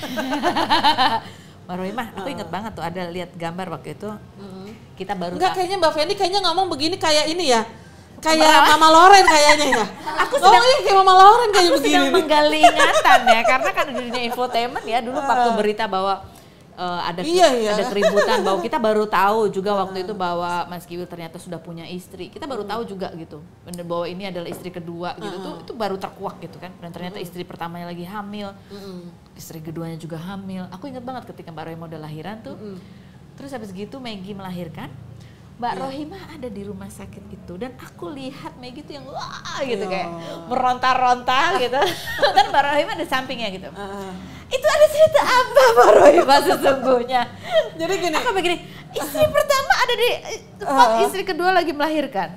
Mbak Rohimah, aku inget banget tuh ada lihat gambar waktu itu. Kita baru kayaknya Mbak Fendi kayaknya ngomong begini kayak ini ya. Kayak Mama Loren kayaknya ya. Aku sedang kayak Mama Loren kayak begini. Sedang menggali ingatan ya, karena kan di dunia infotainment ya dulu waktu berita bahwa ada keributan, bahwa kita baru tahu juga waktu itu bahwa Mas Kiwil ternyata sudah punya istri. Kita baru tahu juga gitu, bahwa ini adalah istri kedua gitu itu baru terkuak gitu kan. Dan ternyata istri pertamanya lagi hamil, istri keduanya juga hamil. Aku ingat banget ketika Mbak Rohimah udah lahiran tuh. Terus habis gitu Maggie melahirkan. Mbak Rohimah ada di rumah sakit itu dan aku lihat Maggie tuh yang wah gitu kayak meronta-ronta gitu. Dan Mbak Rohimah di sampingnya gitu. Itu ada cerita apa Mbak Rohimah sesungguhnya? Jadi gini. Aku begini, istri pertama ada di istri kedua lagi melahirkan.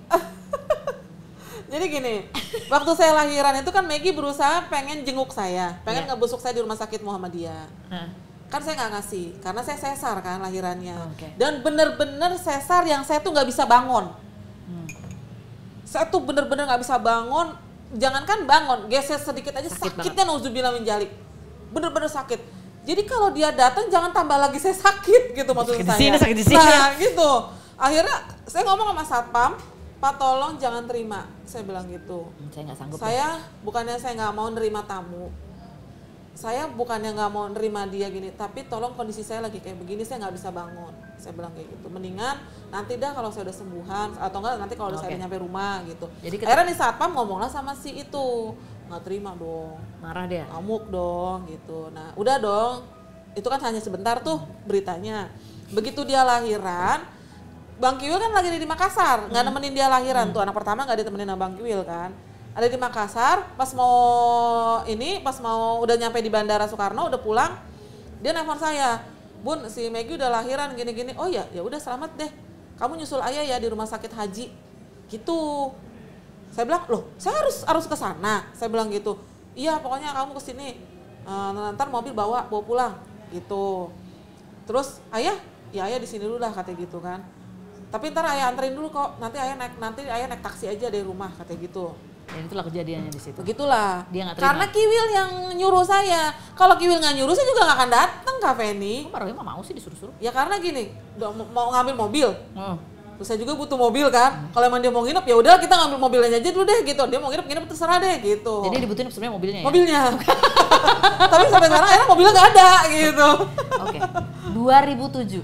Jadi gini, waktu saya lahiran itu kan Maggie berusaha pengen jenguk saya, pengen ngebusuk saya di rumah sakit Muhammadiyah. Kan saya nggak ngasih karena saya sesar kan lahirannya. Dan bener-bener sesar yang saya tuh nggak bisa bangun. Saya tuh bener-bener nggak bisa bangun, jangankan bangun, geser sedikit aja sakitnya nauzubillah min dzalik. Bener-bener sakit. Jadi kalau dia datang jangan tambah lagi saya sakit gitu maksud saya. Sakit di sini. Nah gitu. Akhirnya saya ngomong sama satpam, Pak tolong jangan terima, saya bilang gitu. Saya nggak sanggup. Bukannya saya nggak mau nerima tamu. saya bukannya nggak mau nerima dia gini, tapi tolong kondisi saya lagi kayak begini, saya nggak bisa bangun. Saya bilang kayak gitu. Mendingan nanti dah kalau saya udah sembuhan, atau enggak nanti kalau saya udah nyampe rumah gitu. Jadi akhirnya di satpam ngomonglah sama si itu, nggak terima dong. Marah dia? Ngamuk dong gitu. Nah udah dong, itu kan hanya sebentar tuh beritanya. Begitu dia lahiran, Bang Kiwil kan lagi di Makassar, nggak nemenin dia lahiran tuh, anak pertama nggak ditemenin sama Bang Kiwil kan. Ada di Makassar, pas mau udah nyampe di Bandara Soekarno, udah pulang, dia nelfon saya, Bun, si Maggie udah lahiran gini-gini. Oh ya udah selamat deh, kamu nyusul ayah ya di rumah sakit haji, gitu. Saya bilang, loh, saya harus ke sana. Saya bilang gitu. Iya, pokoknya kamu kesini, ntar mobil bawa pulang, gitu. Terus ayah di sini dulu lah, katanya gitu kan. Tapi ntar ayah anterin dulu kok, nanti ayah naik taksi aja dari rumah, katanya gitu. Dan itulah kejadiannya di situ. Begitulah. Dia nggak terima. Karena Kiwil yang nyuruh saya. Kalau Kiwil nggak nyuruh, saya juga nggak akan datang, Kak Feni. Kok Mbak Rohima mau sih disuruh-suruh? Ya karena gini, mau ngambil mobil. Terus saya juga butuh mobil kan. Kalau emang dia mau nginep, ya udah kita ngambil mobilnya aja dulu deh gitu. Dia mau nginep terserah deh gitu. Jadi dibutuhin sebenarnya mobilnya ya? Mobilnya. Tapi sampai sekarang akhirnya mobilnya nggak ada gitu. Oke. 2007.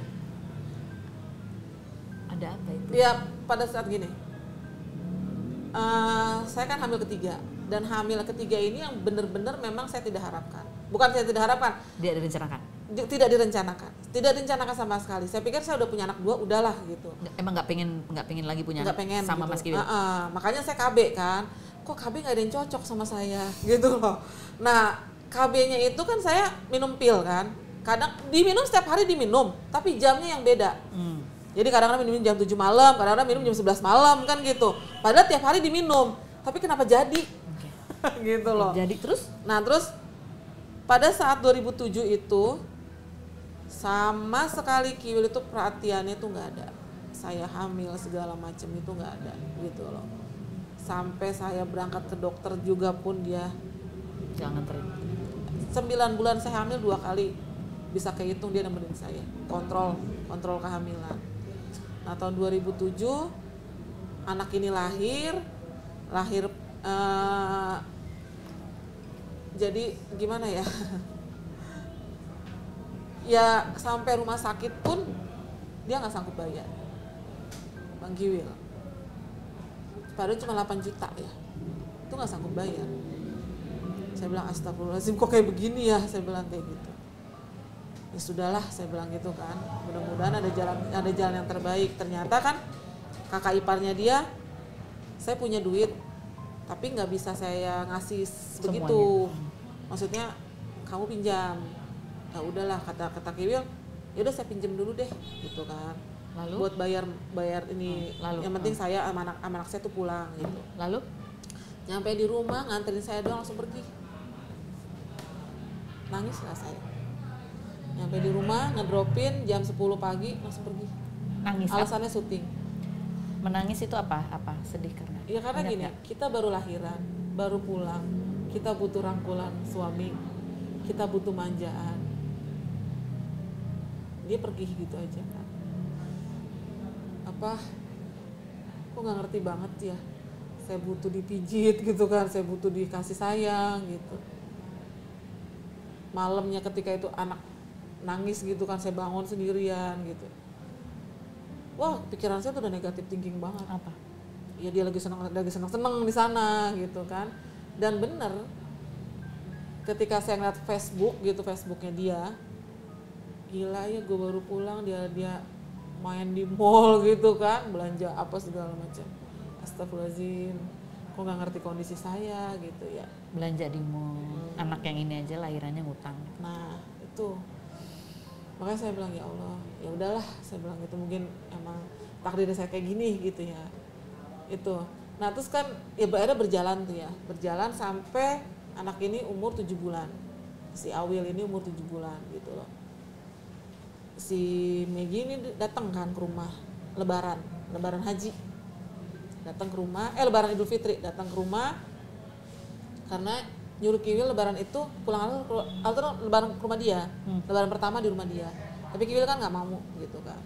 Ada apa itu? Ya pada saat gini. Saya kan hamil ketiga. Dan hamil ketiga ini yang benar-benar memang saya tidak harapkan. Bukan saya tidak harapkan. Tidak direncanakan? Tidak direncanakan. Tidak direncanakan sama sekali. Saya pikir saya udah punya anak 2, udahlah gitu. Emang nggak pengen lagi punya nggak pengen, sama gitu. Mas Kiwil? Makanya saya KB kan. Kok KB nggak ada yang cocok sama saya gitu loh. Nah KB-nya itu kan saya minum pil kan. Kadang diminum setiap hari diminum. Tapi jamnya yang beda. Jadi kadang-kadang minum jam 7 malam. Kadang-kadang minum jam 11 malam kan gitu. Padahal tiap hari diminum. Tapi kenapa jadi? Gitu loh. Jadi terus? Nah terus pada saat 2007 itu sama sekali Kiwil itu perhatiannya tuh nggak ada. Saya hamil segala macam itu nggak ada gitu loh. Sampai saya berangkat ke dokter juga pun dia jangan nganterin. 9 bulan saya hamil 2 kali, bisa kehitung dia nemenin saya kontrol kehamilan. Nah tahun 2007 anak ini lahir jadi gimana ya? Ya sampai rumah sakit pun dia nggak sanggup bayar, Bang Kiwil. Padahal cuma 8 juta ya, itu nggak sanggup bayar. Saya bilang astagfirullahaladzim, kok kayak begini ya? Saya bilang kayak gitu. Ya sudahlah, saya bilang gitu kan. Mudah-mudahan ada jalan yang terbaik. Ternyata kan kakak iparnya dia, saya punya duit, tapi nggak bisa saya ngasih begitu. Maksudnya kamu pinjam. Nah udahlah kata Kiwil, ya udah saya pinjam dulu deh gitu kan. Lalu buat bayar ini. Yang penting saya sama anak saya tuh pulang gitu. Lalu nyampe di rumah nganterin saya doang langsung pergi. Nangis lah saya. Nyampe di rumah ngedropin jam 10 pagi langsung pergi. Nangis? Alasannya syuting. Menangis itu apa? Sedih karena? Iya karena gini, kita baru lahiran, baru pulang, kita butuh rangkulan suami, kita butuh manjaan. Dia pergi gitu aja kan. Kok nggak ngerti banget ya. Saya butuh dipijit gitu kan, saya butuh dikasih sayang gitu. Malamnya ketika itu anak nangis gitu kan, saya bangun sendirian gitu. Wah, pikiran saya tuh udah negatif thinking banget. Apa? Ya dia lagi seneng di sana gitu kan. Dan bener, ketika saya ngeliat Facebook gitu, Facebooknya dia, gila ya gue baru pulang dia main di mall gitu kan, belanja apa segala macam. Astagfirullahaladzim, kok nggak ngerti kondisi saya gitu ya. Belanja di mall, anak yang ini aja lahirannya ngutang. Nah itu, makanya saya bilang ya Allah, ya udahlah, saya bilang gitu, mungkin emang takdir saya kayak gini gitu ya. Itu, nah terus kan ya akhirnya berjalan tuh ya, berjalan sampai anak ini umur 7 bulan, si Awil ini umur 7 bulan gitu loh. Si Maggie ini datang kan ke rumah, lebaran haji, datang ke rumah, lebaran Idul Fitri datang ke rumah, karena nyuruh Kiwil lebaran itu pulang lebaran ke rumah dia, lebaran pertama di rumah dia, tapi Kiwil kan nggak mau gitu kan,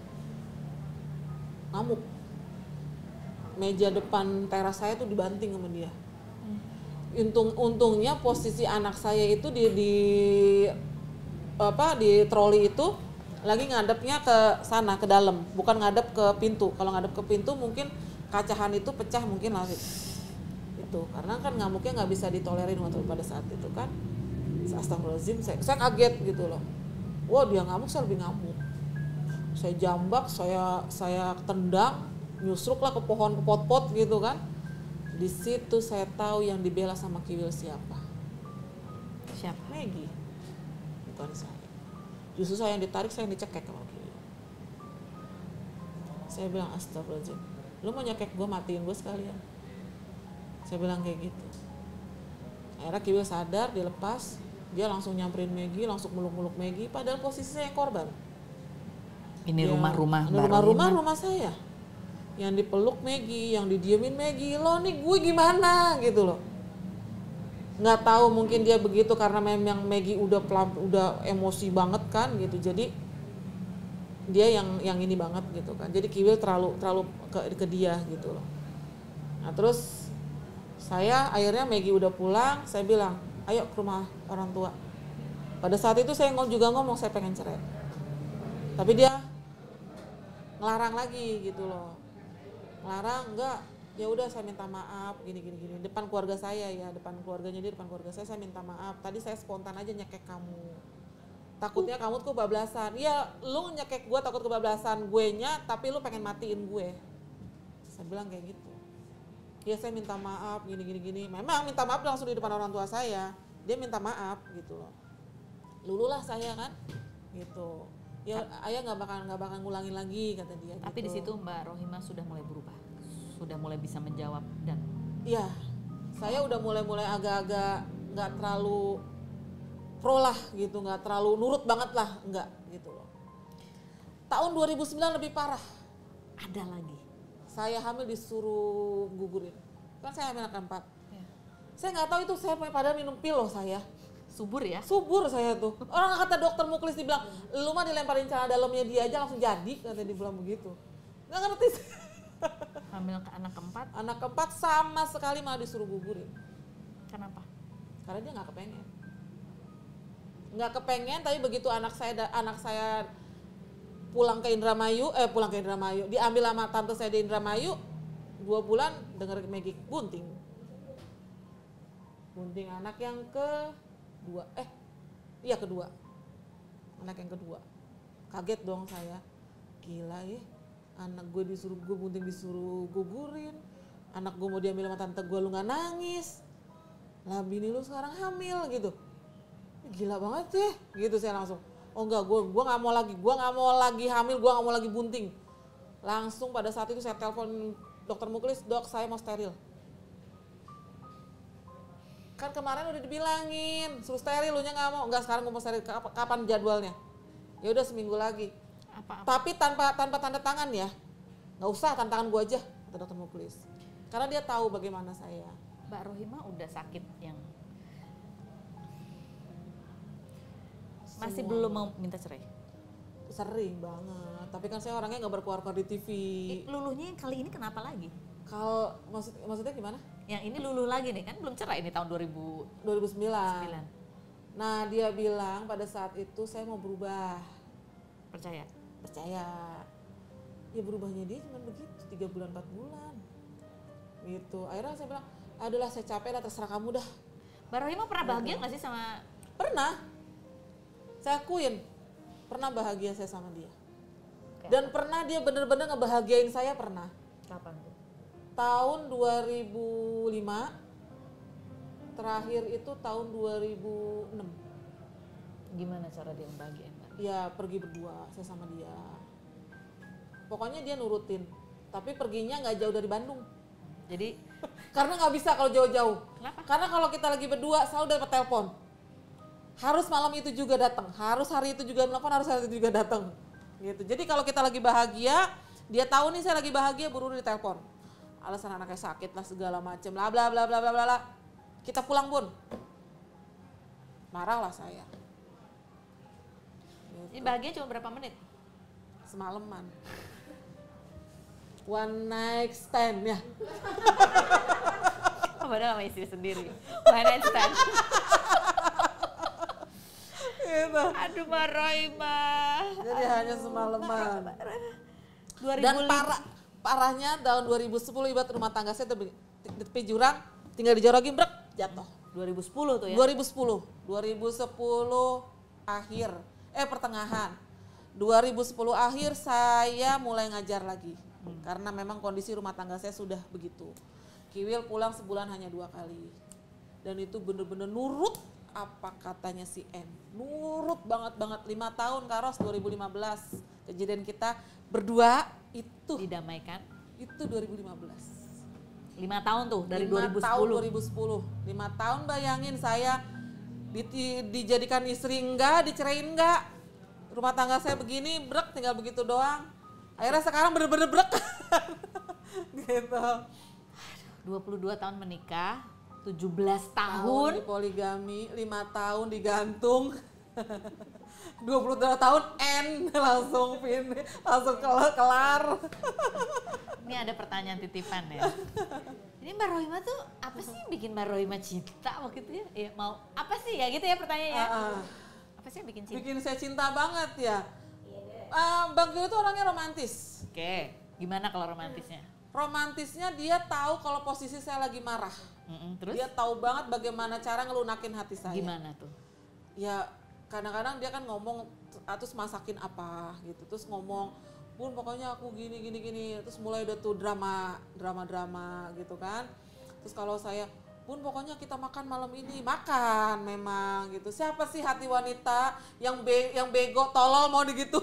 ngamuk, meja depan teras saya tuh dibanting sama dia, Untungnya posisi anak saya itu di troli itu lagi ngadepnya ke sana, ke dalam, bukan ngadep ke pintu. Kalau ngadep ke pintu mungkin kacahan itu pecah, mungkin lari itu, karena kan ngamuknya nggak bisa ditolerin waktu pada saat itu kan. Astagfirullahaladzim, saya kaget gitu loh. Wah, dia ngamuk, saya lebih ngamuk. Saya jambak, saya tendang, nyusruk lah ke pohon, ke pot-pot gitu kan. Di situ saya tahu yang dibela sama Kiwil siapa. Siapa? Maggie. Bukan saya. Justru saya yang ditarik, saya yang dicekek sama Kiwil. Saya bilang, astagfirullahaladzim, lu mau nyekek gue, matiin gue sekalian. Saya bilang kayak gitu. Akhirnya Kiwil sadar, dilepas, dia langsung nyamperin Maggie, langsung meluk-meluk Maggie, padahal posisi saya yang korban. Ini Ya, rumah saya. Yang dipeluk Maggie, yang didiemin Maggie, lo nih gue gimana gitu loh. Nggak tahu, mungkin dia begitu karena memang Maggie udah emosi banget kan gitu. Jadi dia yang ini banget gitu kan. Jadi Kiwil terlalu ke dia gitu loh. Nah terus saya akhirnya Maggie udah pulang, saya bilang, ayo ke rumah orang tua. Pada saat itu saya juga ngomong saya pengen cerai. Tapi dia ngelarang lagi gitu loh. Ngelarang, enggak, ya udah saya minta maaf gini. Depan keluarga saya ya, depan keluarganya dia, depan keluarga saya minta maaf. Tadi saya spontan aja nyekek kamu. Takutnya kamu tuh kebablasan. Iya, lu nyekek gue takut kebablasan guenya, tapi lu pengen matiin gue. Saya bilang kayak gitu. Ya saya minta maaf gini. Memang minta maaf langsung di depan orang tua saya. Dia minta maaf gitu loh. Lululah saya kan gitu. Ya ayah nggak bakal ngulangin lagi kata dia. Tapi gitu. Di situ Mbak Rohimah sudah mulai berubah, sudah mulai bisa menjawab dan. Iya, saya udah mulai agak-agak nggak terlalu pro lah gitu, nggak terlalu nurut banget lah, nggak gitu loh. Tahun 2009 lebih parah. Ada lagi. Saya hamil disuruh gugurin. Kan saya hamil anak 4. Ya. Saya nggak tahu itu saya padahal minum pil loh saya. Subur ya? Subur saya tuh. Orang kata dokter Muklis dibilang, lu mah dilemparin celana dalamnya dia aja langsung jadi, kata dia bilang begitu. Nggak ngerti. Hamil ke anak keempat. Anak keempat sama sekali malah disuruh gugurin. Kenapa? Karena dia nggak kepengen. Nggak kepengen, tapi begitu anak saya pulang ke Indramayu, diambil sama tante saya di Indramayu, 2 bulan denger Maggie bunting anak yang kedua, anak yang kedua. Kaget dong saya, gila ya, anak gue disuruh gugurin, anak gue mau diambil sama tante gue, lu nggak nangis, lah bini lu sekarang hamil gitu, gila banget ya, gitu saya langsung. Oh enggak, gue nggak mau lagi hamil, gue nggak mau lagi bunting. Langsung pada saat itu saya telepon dokter Muklis, dok saya mau steril. Kan kemarin udah dibilangin suruh steril, lu nya nggak mau. Enggak, sekarang gue mau steril. Kapan jadwalnya? Ya udah seminggu lagi. Apa? Tapi tanpa tanda tangan ya, nggak usah tanda tangan gue aja, kata dokter Muklis. Karena dia tahu bagaimana saya. Mbak Rohimah udah sakit yang masih belum mau minta cerai? Sering banget, tapi kan saya orangnya nggak berkuar-kuar di TV. Luluhnya yang kali ini kenapa lagi? Kalau maksudnya gimana? Yang ini luluh lagi nih, kan belum cerai ini tahun 2009. 2009. Nah dia bilang pada saat itu saya mau berubah. Percaya? Ya berubahnya dia cuma begitu, 3 bulan 4 bulan gitu. Akhirnya saya bilang, adalah saya capek dah, terserah kamu dah. Mbak Rohimah pernah bahagia nggak sih sama? Pernah, saya akuin pernah bahagia saya sama dia. Kayak Dan pernah dia bener-bener ngebahagiain saya, pernah. kapan tuh? Tahun 2005, terakhir itu tahun 2006. Gimana cara dia membahagiain Mbak? Ya pergi berdua saya sama dia. Pokoknya dia nurutin, tapi perginya nggak jauh dari Bandung. Jadi Karena nggak bisa kalau jauh-jauh. kenapa? Karena kalau kita lagi berdua selalu dapat telepon. Harus malam itu juga datang, harus hari itu juga nelfon, harus hari itu juga datang. Gitu. Jadi kalau kita lagi bahagia, dia tahu nih saya lagi bahagia, buru-buru ditelepon. Alasan anaknya sakit lah segala macem, bla bla bla bla bla bla. Kita pulang Bun. Marah lah saya. Gitu. Ini bahagia cuma berapa menit? Semalaman. One night stand ya. Padahal sama istri sendiri. One night stand. Gitu. Aduh Mbak Rohimah. Jadi hanya semalaman. 2005. Dan parahnya tahun 2010 ibarat rumah tangga saya di tepi jurang, tinggal dijorokin brek jatuh. 2010 tuh ya? 2010 akhir, pertengahan. 2010 akhir saya mulai ngajar lagi. Karena memang kondisi rumah tangga saya sudah begitu. Kiwil pulang sebulan hanya 2 kali. Dan itu bener-bener nurut apa katanya si N. Nurut banget 5 tahun Karos 2015. Kejadian kita berdua itu Didamaikan. itu 2015. 5 tahun tuh dari 5 2010. tahun 2010. 5 tahun bayangin saya dijadikan istri enggak, dicerain enggak. Rumah tangga saya begini, brek tinggal begitu doang. Akhirnya sekarang bener-bener brek. Gitu. 22 tahun menikah, 17 Tahun tahun. di poligami, 5 tahun digantung. 22 tahun langsung kelar. Ini ada pertanyaan titipan ya. Ini Mbak Rohimah tuh apa sih yang bikin Mbak Rohimah cinta waktu itu ya? Ya mau apa sih ya gitu ya pertanyaannya. Apa sih yang bikin cinta? Bikin saya cinta banget ya. Bang Kiwil itu orangnya romantis. Oke, gimana kalau romantisnya? Romantisnya dia tahu kalau posisi saya lagi marah. Terus? Dia tahu banget bagaimana cara ngelunakin hati saya. Gimana tuh? Ya kadang-kadang dia kan ngomong terus masakin apa gitu. Terus ngomong, "Bun, pokoknya aku gini. Terus mulai udah tuh drama gitu kan. Terus kalau saya, "Bun, pokoknya kita makan malam ini." Makan memang gitu. Siapa sih hati wanita yang bego tolol mau digitu?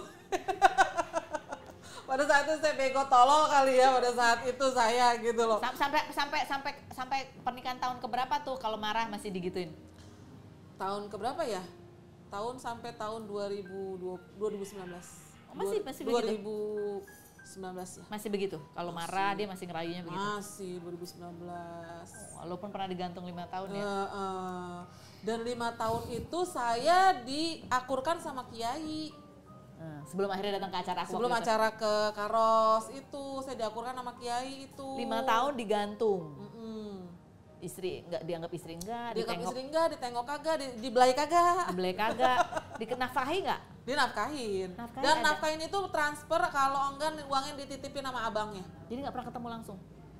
Pada saat itu saya bego tolol kali ya, pada saat itu saya gitu loh. Sampai pernikahan tahun keberapa tuh kalau marah masih digituin? Tahun keberapa ya? Tahun sampai tahun 2019. Oh, masih begitu? 2019 ya. Masih begitu? Kalau marah dia masih ngerayunya begitu? Masih 2019. Walaupun pernah digantung 5 tahun ya? Dan 5 tahun itu saya diakurkan sama Kiai. Sebelum akhirnya datang ke acara aku. Sebelum acara ke Karos itu saya diakurkan sama Kiai itu. 5 tahun digantung. Istri nggak dianggap istri enggak, Dianggap istri enggak, ditengok kagak, dibelai kagak. dibelai kagak, dikenafahi nggak? Dinafkahin. Nafkahin Dan ada. nafkahin itu transfer, kalau enggak uangnya dititipin sama abangnya. Jadi nggak pernah ketemu langsung.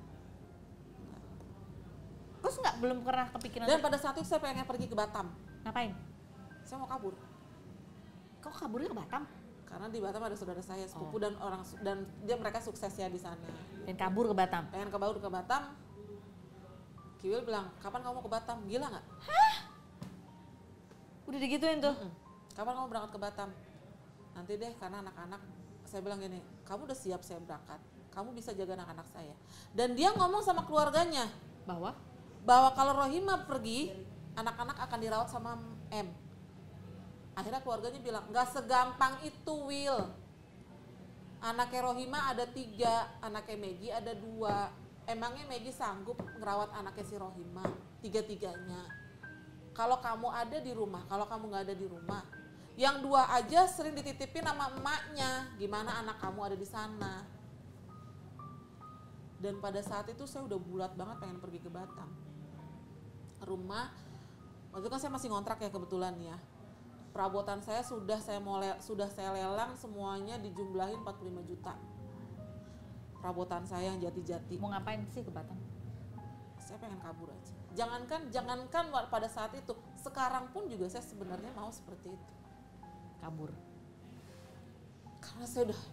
Terus belum pernah kepikiran. Dan pada saat itu saya pengen pergi ke Batam. Ngapain? Saya mau kabur. Kok kaburnya ke Batam? Karena di Batam ada saudara saya sepupu dan mereka sukses ya di sana. Dan kabur ke Batam. Pengen kabur ke Batam. Kiwil bilang, "Kapan kamu mau ke Batam?" Gila nggak? Udah digituin tuh. Kapan kamu berangkat ke Batam? Nanti deh, karena anak-anak. Saya bilang gini, "Kamu udah siap saya berangkat. Kamu bisa jaga anak-anak saya." Dan dia ngomong sama keluarganya bahwa kalau Rohimah pergi, anak-anak akan dirawat sama M. Akhirnya keluarganya bilang, "Nggak segampang itu, Will. Anaknya Rohimah ada 3, anaknya Megi ada 2. Emangnya Megi sanggup ngerawat anaknya si Rohimah? 3-tiganya. Kalau kamu ada di rumah, kalau kamu nggak ada di rumah, yang 2 aja sering dititipin sama emaknya. Gimana anak kamu ada di sana?" Dan pada saat itu saya udah bulat banget pengen pergi ke Batam. Rumah, waktu itu kan saya masih ngontrak ya kebetulan ya. Perabotan saya sudah saya lelang semuanya, dijumlahin 45 juta. Perabotan saya yang jati-jati. Mau ngapain sih ke Batam? Saya pengen kabur aja. Jangankan pada saat itu, sekarang pun juga saya sebenarnya mau seperti itu. Kabur. Karena saya udah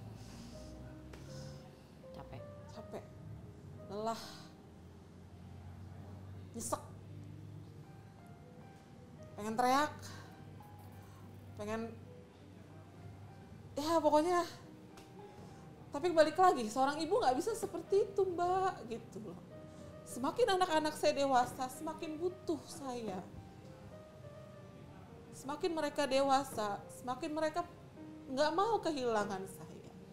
capek, lelah, nyesek, pengen teriak, ya pokoknya. Tapi balik lagi, seorang ibu nggak bisa seperti itu, Mbak, gitu loh. Semakin anak-anak saya dewasa, semakin butuh saya. Semakin mereka dewasa, semakin mereka nggak mau kehilangan saya.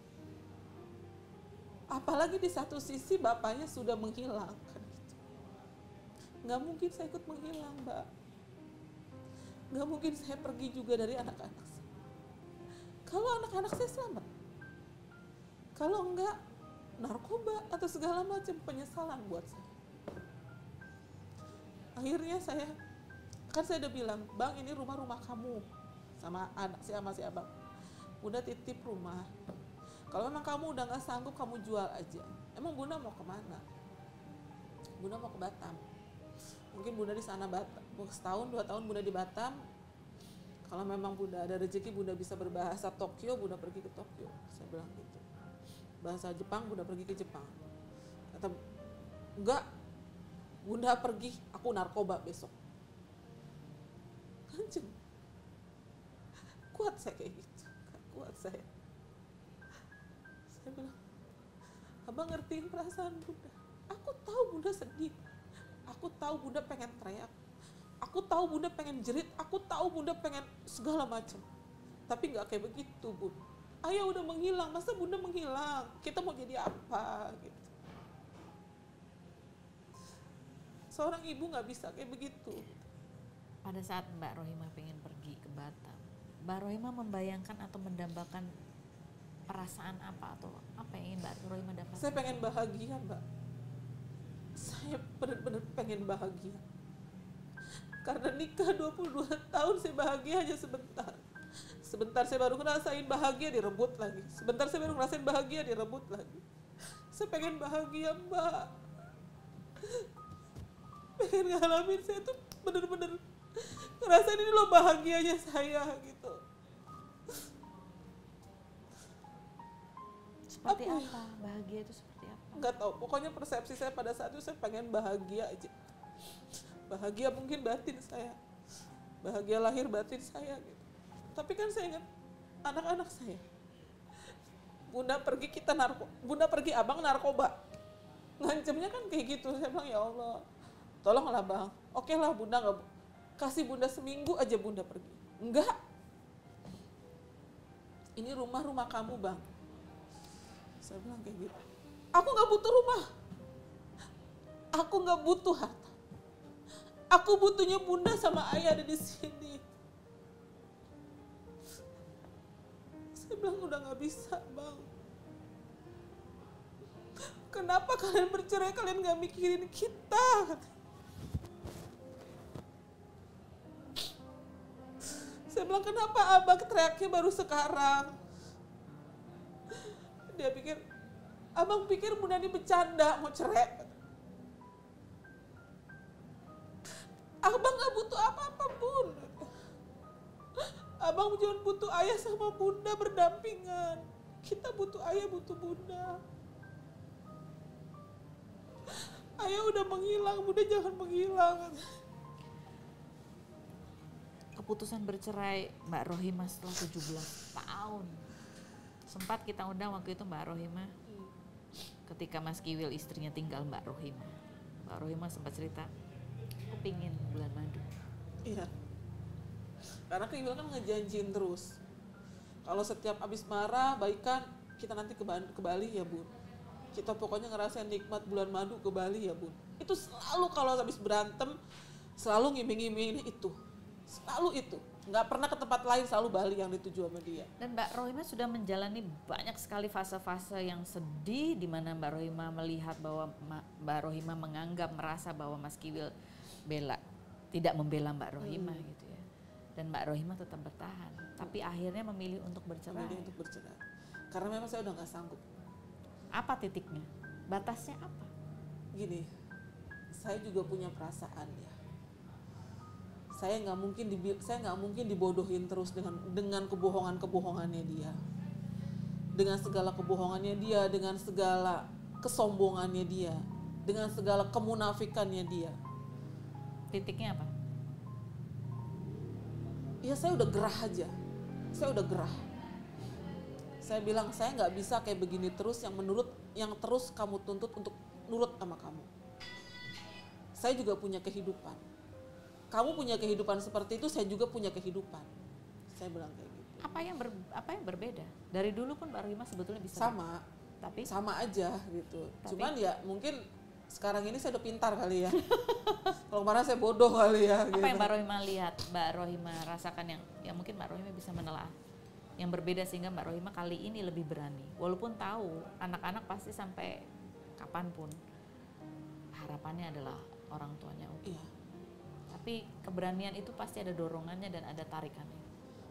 Apalagi di satu sisi bapaknya sudah menghilang, kan gitu. Nggak mungkin saya ikut menghilang, Mbak. Nggak mungkin saya pergi juga dari anak-anak saya. Kalau anak-anak saya selamat, kalau enggak narkoba atau segala macam penyesalan buat saya. Akhirnya saya udah bilang, Bang ini rumah kamu sama anak sama si abang. Bunda titip rumah. Kalau memang kamu udah nggak sanggup kamu jual aja. Emang Bunda mau kemana? Bunda mau ke Batam. Mungkin Bunda di sana setahun 2 tahun Bunda di Batam. Kalau memang Bunda ada rezeki Bunda bisa berbahasa Tokyo, Bunda pergi ke Tokyo. Saya bilang gitu. Bahasa Jepang Bunda pergi ke Jepang. Kata enggak, Bunda pergi, aku narkoba besok. Anjing. Kuat saya kayak gitu. Kuat saya. Saya bilang, Abang ngertiin perasaan Bunda. Aku tahu Bunda sedih. Aku tahu Bunda pengen teriak. Aku tahu Bunda pengen jerit. Aku tahu Bunda pengen segala macam. Tapi nggak kayak begitu, Bun. Ayah udah menghilang, masa Bunda menghilang? Kita mau jadi apa? Gitu. Seorang ibu nggak bisa kayak begitu. Pada saat Mbak Rohimah pengen pergi ke Batam, Mbak Rohimah membayangkan atau mendambakan perasaan apa atau apa yang ingin Mbak Rohimah dapatkan? Saya pengen bahagia, Mbak. Saya benar-benar pengen bahagia. Karena nikah 22 tahun saya bahagia hanya sebentar. Sebentar saya baru ngerasain bahagia direbut lagi. Sebentar saya baru ngerasain bahagia direbut lagi. Saya pengen bahagia, Mbak. Pengen ngalamin saya tuh bener-bener ngerasain ini loh bahagianya saya gitu. Seperti apa? Bahagia itu seperti apa? Nggak tahu, pokoknya persepsi saya pada saat itu saya pengen bahagia aja. Bahagia mungkin batin saya. Bahagia lahir batin saya gitu. Tapi kan saya ingat anak-anak saya. Bunda pergi Bunda pergi abang narkoba. Ngancemnya kan kayak gitu. Saya bilang ya Allah, tolonglah Bang. Oke lah Bunda nggak kasih Bunda seminggu aja Bunda pergi. Enggak. Ini rumah kamu Bang. Saya bilang kayak gitu. Aku nggak butuh rumah. Aku nggak butuh harta. Aku butuhnya Bunda sama Ayah ada di sini. Saya bilang udah nggak bisa Bang. Kenapa kalian bercerai, kalian nggak mikirin kita? Saya bilang kenapa Abang teriaknya baru sekarang? Dia pikir, Abang pikir Bunda ini bercanda mau cerai. Abang gak butuh apa-apa Bun. Abang cuma butuh Ayah sama Bunda berdampingan. Kita butuh Ayah, butuh Bunda. Ayah udah menghilang, Bunda jangan menghilang. Keputusan bercerai Mbak Rohimah setelah 17 tahun. Sempat kita undang waktu itu Mbak Rohimah. Ketika Mas Kiwil istrinya tinggal Mbak Rohimah. Mbak Rohimah sempat cerita, aku pingin bulan madu. Iya. Karena Kiwil kan ngejanjiin terus. Kalau setiap abis marah, baikan, kita nanti ke Bali ya Bun. Kita pokoknya ngerasain nikmat bulan madu ke Bali ya Bun. Itu selalu kalau habis berantem, selalu ngiming-ngiming itu. Selalu itu. Nggak pernah ke tempat lain, selalu Bali yang dituju sama dia. Dan Mbak Rohimah sudah menjalani banyak sekali fase-fase yang sedih di mana Mbak Rohimah melihat bahwa Mbak Rohimah merasa bahwa Mas Kiwil tidak membela Mbak Rohimah gitu ya. Dan Mbak Rohimah tetap bertahan, tapi akhirnya memilih untuk bercerai. Karena memang saya udah nggak sanggup. Apa titiknya? Batasnya apa? Gini, saya juga punya perasaan ya. Saya nggak mungkin dibodohin terus dengan kebohongannya dia, dengan segala kebohongannya dia, dengan segala kesombongannya dia, dengan segala kemunafikannya dia. Titiknya apa? Ya saya udah gerah aja, saya udah gerah. Saya bilang saya nggak bisa kayak begini terus, yang terus kamu tuntut untuk nurut sama kamu. Saya juga punya kehidupan. Kamu punya kehidupan seperti itu, saya juga punya kehidupan. Saya bilang kayak gitu. Apa yang berbeda? Dari dulu pun Mbak Rohimah sebetulnya bisa tapi sama aja gitu. Cuman ya mungkin sekarang ini saya udah pintar kali ya. Kalau kemarin saya bodoh kali ya. Apa yang Mbak Rohimah lihat, Mbak Rohimah rasakan yang mungkin Mbak Rohimah bisa menelaah yang berbeda sehingga Mbak Rohimah kali ini lebih berani. Walaupun tahu anak-anak pasti sampai kapanpun harapannya adalah orang tuanya. Iya. tapi keberanian itu pasti ada dorongannya dan ada tarikannya.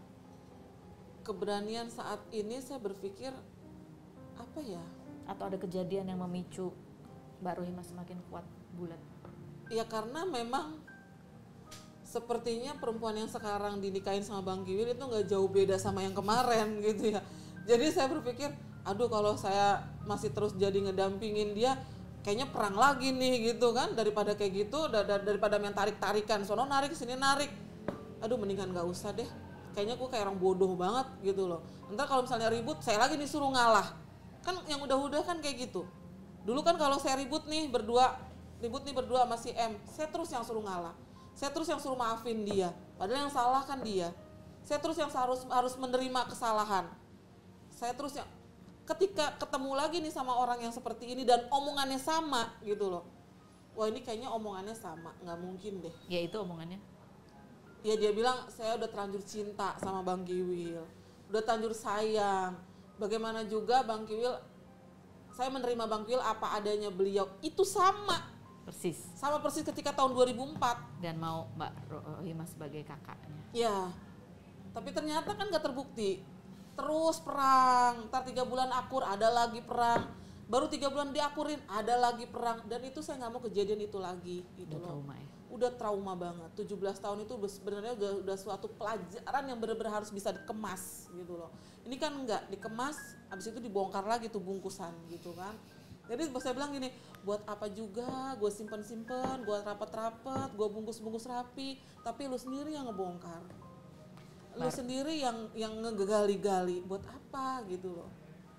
Keberanian saat ini saya berpikir apa ya? Atau ada kejadian yang memicu Mbak Rohimah semakin kuat bulat? Ya karena memang sepertinya perempuan yang sekarang dinikahin sama Bang Kiwil itu nggak jauh beda sama yang kemarin gitu ya. Jadi saya berpikir, aduh kalau saya masih terus jadi ngedampingin dia, kayaknya perang lagi nih gitu kan. Daripada kayak gitu, daripada main tarik-tarikan, sono narik, sini narik. Aduh mendingan nggak usah deh. Kayaknya gue kayak orang bodoh banget gitu loh. Ntar kalau misalnya ribut, saya lagi disuruh ngalah. Kan yang udah-udah kan kayak gitu. Dulu kan kalau saya ribut nih berdua sama si M, saya terus yang suruh ngalah. Saya terus yang suruh maafin dia, padahal yang salah kan dia. Saya terus yang harus menerima kesalahan. Saya terus yang ketika ketemu lagi nih sama orang yang seperti ini dan omongannya sama gitu loh. Wah ini kayaknya omongannya sama, nggak mungkin deh. Ya itu omongannya. Ya dia bilang saya udah terlanjur cinta sama Bang Kiwil, udah terlanjur sayang. Bagaimana juga Bang Kiwil, saya menerima Bang Kiwil apa adanya beliau, itu sama. Persis. Sama persis ketika tahun 2004. Dan mau Mbak Rohimah sebagai kakaknya. Ya, tapi ternyata kan gak terbukti. Terus perang, ntar 3 bulan akur, ada lagi perang. Baru 3 bulan diakurin, ada lagi perang. Dan itu saya gak mau kejadian itu lagi gitu Udah loh. trauma ya? Udah trauma banget. 17 tahun itu sebenarnya udah suatu pelajaran yang benar-benar harus bisa dikemas gitu loh. Ini kan enggak dikemas, habis itu dibongkar lagi tuh bungkusan gitu kan. Jadi saya bilang gini, buat apa juga gue simpen-simpen, gue rapet-rapet, gue bungkus-bungkus rapi, tapi lu sendiri yang ngebongkar. Lu sendiri yang ngegali-gali, buat apa gitu loh.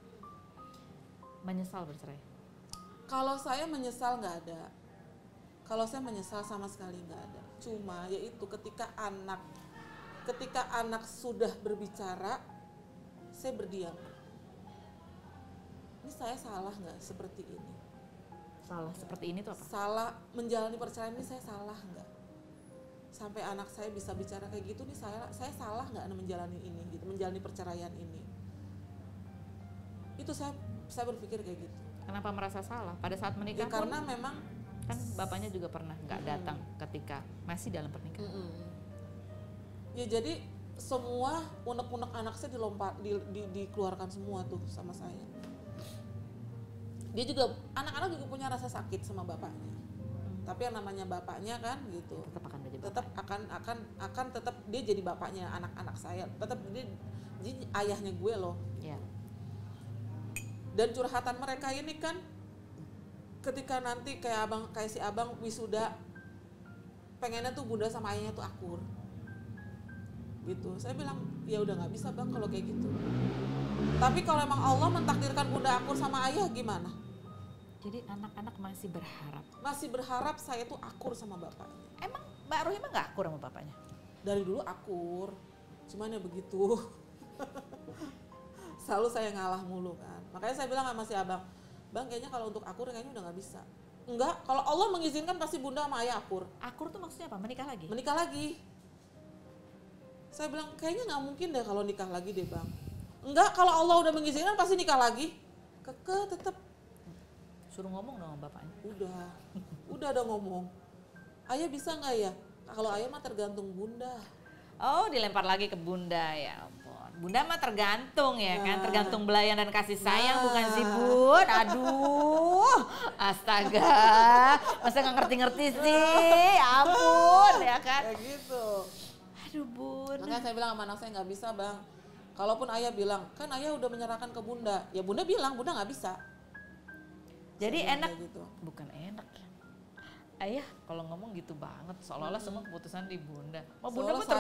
Menyesal bercerai? Kalau saya menyesal nggak ada. Kalau saya menyesal sama sekali nggak ada. Cuma yaitu ketika anak sudah berbicara, saya berdiam. Ini saya salah nggak seperti ini? Salah seperti ini tuh apa? Salah menjalani perceraian ini saya salah nggak? Sampai anak saya bisa bicara kayak gitu nih saya salah nggak menjalani ini gitu, menjalani perceraian ini? Itu saya berpikir kayak gitu. Kenapa merasa salah? Pada saat menikah Ya karena pun, memang kan bapaknya juga pernah nggak datang ketika masih dalam pernikahan. Ya jadi semua unek-unek anak saya dikeluarkan semua tuh sama saya. Dia juga, anak-anak juga punya rasa sakit sama bapaknya. Tapi yang namanya bapaknya kan gitu. Tetap akan menjadi Tetap akan tetap dia jadi bapaknya anak-anak saya. Tetap dia jadi ayahnya gue loh. Ya. Dan curhatan mereka ini kan ketika nanti kayak si abang wisuda, pengennya tuh bunda sama ayahnya tuh akur. Gitu. Saya bilang, ya udah nggak bisa bang kalau kayak gitu. Tapi kalau emang Allah mentakdirkan bunda akur sama ayah gimana? Jadi anak-anak masih berharap. Masih berharap saya tuh akur sama bapaknya. Emang Mbak Rohimah nggak akur sama bapaknya? Dari dulu akur, cuman ya begitu. Selalu saya ngalah mulu kan. Makanya saya bilang sama si abang, bang kayaknya kalau untuk akur kayaknya udah nggak bisa. Enggak, kalau Allah mengizinkan pasti bunda sama ayah akur. Akur tuh maksudnya apa? Menikah lagi? Menikah lagi. Saya bilang kayaknya nggak mungkin deh kalau nikah lagi deh bang. Enggak, kalau Allah udah mengizinkan pasti nikah lagi. Keke tetap. Suruh ngomong dong sama bapaknya. Udah ada ngomong. Ayah bisa nggak ya? Kalau ayah mah tergantung bunda. Oh, dilempar lagi ke bunda, ya ampun. Bunda mah tergantung ya kan, tergantung belayan dan kasih sayang, bukan sih bun? Aduh, astaga, masa nggak ngerti-ngerti sih, ya ampun ya kan. Kayak gitu. Aduh bun. Makanya saya bilang sama anak saya nggak bisa bang. Kalaupun ayah bilang, kan ayah udah menyerahkan ke bunda. Ya bunda bilang, bunda nggak bisa. Jadi Saya bilang enak, kayak gitu. bukan enak ya. Ayah kalau ngomong gitu banget, seolah-olah semua keputusan di bunda. Mau bunda mah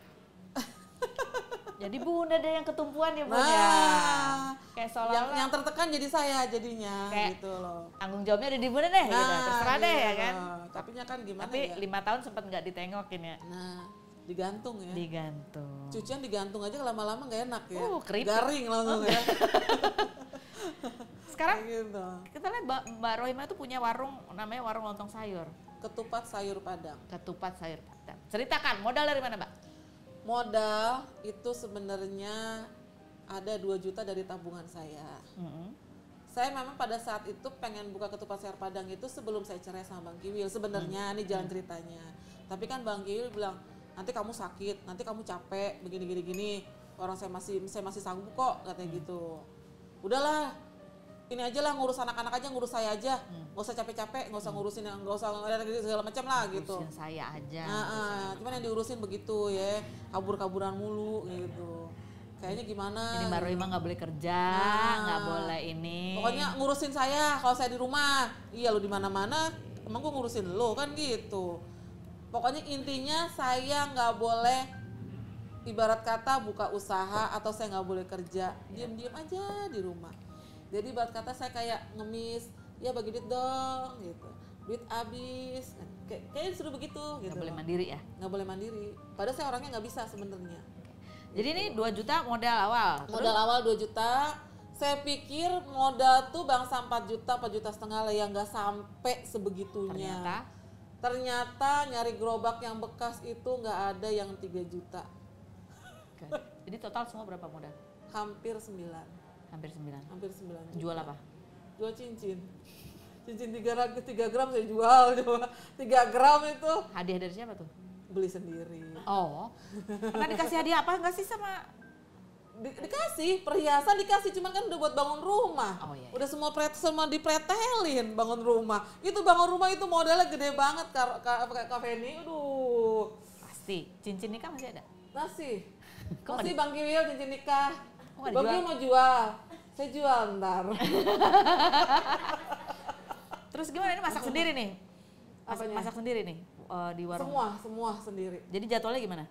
jadi bunda deh yang ketumpuan ya bun ya. Kayak seolah-olah yang tertekan jadi saya jadinya kayak gitu loh. tanggung jawabnya ada di bunda deh, gitu. Terserah deh ya kan. Tapi kan gimana Tapi ya? 5 tahun sempat nggak ditengokin ya. Nah, digantung ya. Digantung. Cucian digantung aja lama-lama nggak enak ya. Keripik. Garing langsung ya. Sekarang Kayak gitu. kita lihat Mbak Rohimah itu punya warung namanya warung lontong sayur. Ketupat sayur Padang. Ketupat sayur Padang. Ceritakan modal dari mana Mbak? Modal itu sebenarnya ada 2 juta dari tabungan saya. Saya memang pada saat itu pengen buka ketupat sayur Padang itu sebelum saya cerai sama Bang Kiwil sebenarnya nih jalan ceritanya. Tapi kan Bang Kiwil bilang, nanti kamu sakit, nanti kamu capek, begini. Orang saya masih sanggup kok, katanya gitu. Udahlah, ini aja lah ngurus anak-anak aja, ngurus saya aja. Nggak usah capek-capek, nggak usah ngurusin yang nggak usah segala macam lah gitu. Ngurusin saya aja. Cuman yang diurusin begitu ya, kabur-kaburan mulu gitu. Kayaknya gimana? Jadi Mbak Rohimah nggak boleh kerja, nggak boleh ini. Pokoknya ngurusin saya kalau saya di rumah. Iya lu di mana-mana, emang gue ngurusin lo kan gitu. Pokoknya intinya saya nggak boleh, ibarat kata buka usaha atau saya nggak boleh kerja, diam-diam aja di rumah. Jadi ibarat kata saya kayak ngemis, ya bagi duit dong gitu, duit habis, kayaknya disuruh begitu gitu. Nggak boleh mandiri ya? Nggak boleh mandiri. Padahal saya orangnya nggak bisa sebenarnya. Jadi ini 2 juta modal awal. Modal awal 2 juta. Saya pikir modal tuh bangsa 4 juta, 4 juta setengah lah, yang nggak sampai sebegitunya. Ternyata nyari gerobak yang bekas itu nggak ada yang 3 juta. Jadi total semua berapa modal? Hampir 9. Hampir 9. Hampir 9 juta. Jual apa? Jual cincin. Cincin 3 gram saya jual. 3 gram itu. Hadiah dari siapa tuh? Beli sendiri. Oh, pernah dikasih hadiah apa enggak sih sama? Dikasih, perhiasan dikasih, cuman kan udah buat bangun rumah. Oh, iya. Udah semua dipretelin bangun rumah. Itu bangun rumah itu modalnya gede banget Kak Feni. Aduh. Pasti. Cincin nikah masih ada? Masih. Kok Masih Bang Kiwil cincin nikah. nggak Bang dijual? Kiwil mau jual. Saya jual ntar. Terus gimana ini masak sendiri nih? Apanya? Masak sendiri nih di warung. Semua sendiri. Jadi jadwalnya gimana?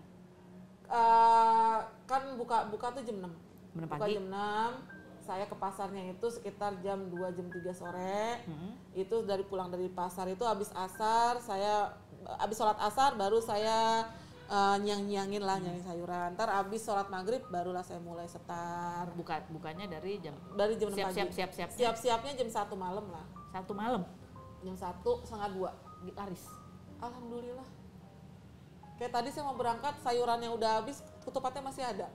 Kan buka tuh jam 6. Buka Buka jam 6. Saya ke pasarnya itu sekitar jam 2 jam 3 sore. Itu pulang dari pasar itu habis asar, habis sholat asar baru saya nyangin sayuran. Ntar habis sholat maghrib barulah saya mulai setar. Bukanya dari jam 6 pagi. Siap-siapnya jam 1 malam lah. 1 malam. Jam 1 setengah 2 Laris. Alhamdulillah. Kayak tadi saya mau berangkat, sayurannya udah habis, ketupatnya masih ada.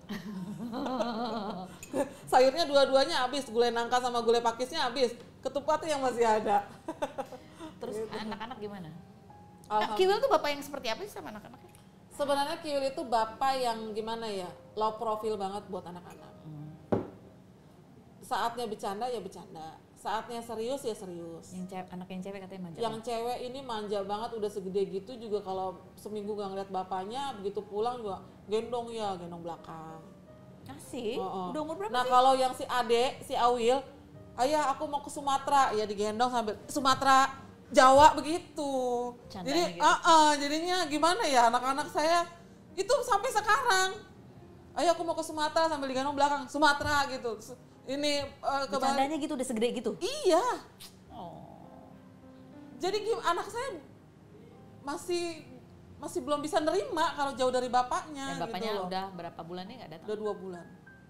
Sayurnya dua-duanya habis, gulai nangka sama gulai pakisnya habis, ketupatnya yang masih ada. Terus anak-anak gimana? Alhamdulillah. Kiwil tuh bapak yang seperti apa sih sama anak-anaknya? Sebenarnya Kiwil itu bapak yang gimana ya, low profile banget buat anak-anak. Saatnya bercanda ya bercanda, saatnya serius ya serius. Anak yang cewek katanya manja. Yang cewek ini manja banget, udah segede gitu juga kalau seminggu gak ngeliat bapaknya, begitu pulang juga gendong belakang. Asik. Udah umur berapa Nah sih? kalau yang si Ade, si Awil, ayah aku mau ke Sumatera, ya digendong sambil Sumatera, Jawa begitu. Candanya Jadi gitu. jadinya gimana ya anak-anak saya itu sampai sekarang. Ayah aku mau ke Sumatera sambil digendong belakang, Sumatera gitu. Ini Bercandanya gitu udah segede gitu? Iya. Oh. Jadi anak saya masih belum bisa nerima kalau jauh dari bapaknya. Dan bapaknya gitu loh. udah berapa bulan nih nggak datang? Udah 2 bulan.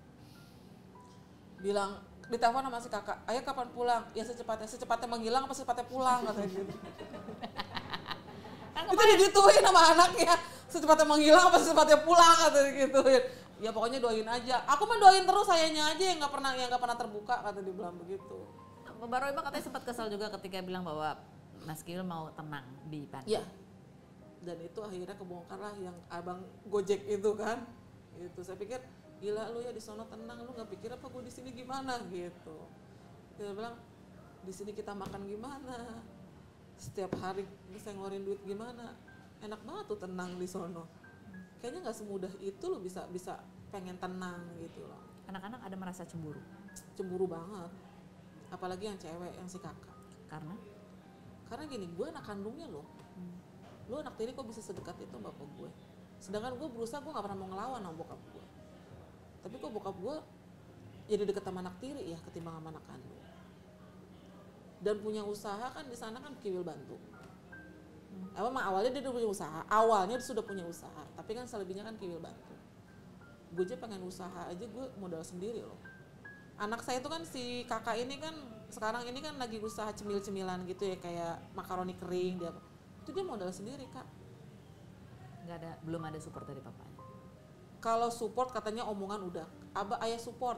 Bilang ditelepon sama si kakak, ayah kapan pulang? Ya secepatnya menghilang apa secepatnya pulang katanya gitu. Kan Itu digituin sama anaknya, secepatnya menghilang apa secepatnya pulang katanya gituin. Ya pokoknya doain aja. Aku mah doain terus, sayanya aja yang nggak pernah terbuka, kata dia bilang begitu. Mbak Rohimah katanya sempat kesal juga ketika bilang bahwa Mas Kiwil mau tenang di Bandung. Iya. Dan itu akhirnya kebongkar lah yang abang Gojek itu kan. Itu saya pikir gila lu ya di sono tenang, lu nggak pikir apa gue di sini gimana gitu. Dia bilang di sini kita makan gimana, setiap hari bisa ngeluarin duit gimana, enak banget tuh tenang di sono. Kayaknya nggak semudah itu lo bisa pengen tenang gitu loh. Anak-anak ada merasa cemburu? Cemburu banget, apalagi yang cewek, yang si kakak. Karena gini, gue anak kandungnya loh. Lu anak tiri kok bisa sedekat itu bapak gue. Sedangkan gue berusaha, gue nggak pernah mau ngelawan sama bokap gue. Tapi kok bokap gue jadi deket sama anak tiri ya ketimbang sama anak kandung. Dan punya usaha kan di sana kan Kiwil bantu. Awalnya dia udah punya usaha, awalnya dia sudah punya usaha, tapi kan selebihnya kan Kiwil bantu. Gue aja pengen usaha aja, gue modal sendiri loh. Anak saya itu kan si kakak ini kan sekarang ini kan lagi usaha cemil-cemilan gitu ya, kayak makaroni kering dia. Itu dia modal sendiri kak. Belum ada support dari papanya? Kalau support katanya omongan udah, ayah support,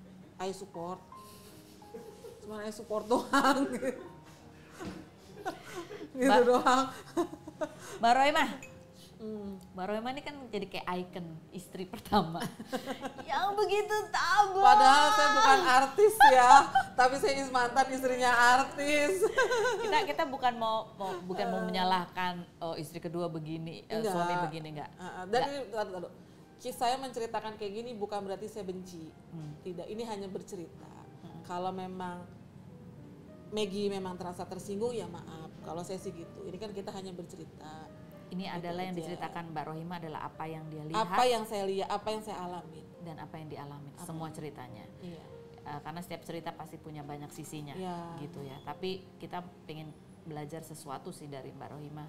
cuma ayah support doang. Gitu doang. Mbak Rohimah, Mbak Rohima ini kan jadi kayak ikon istri pertama yang begitu tabah. Padahal saya bukan artis ya, tapi saya mantan istrinya artis. Kita bukan mau menyalahkan istri kedua begini, suami begini enggak. Dan saya menceritakan kayak gini bukan berarti saya benci. Tidak, ini hanya bercerita. Kalau memang Maggie memang terasa tersinggung ya maaf. Kalau saya sih gitu. Ini kan kita hanya bercerita. Ini gitu adalah yang diceritakan Mbak Rohima adalah apa yang dia lihat, apa yang saya lihat, apa yang saya alami, dan apa yang dialami, semua ceritanya. Iya. Karena setiap cerita pasti punya banyak sisinya, gitu ya. Tapi kita pengen belajar sesuatu sih dari Mbak Rohima.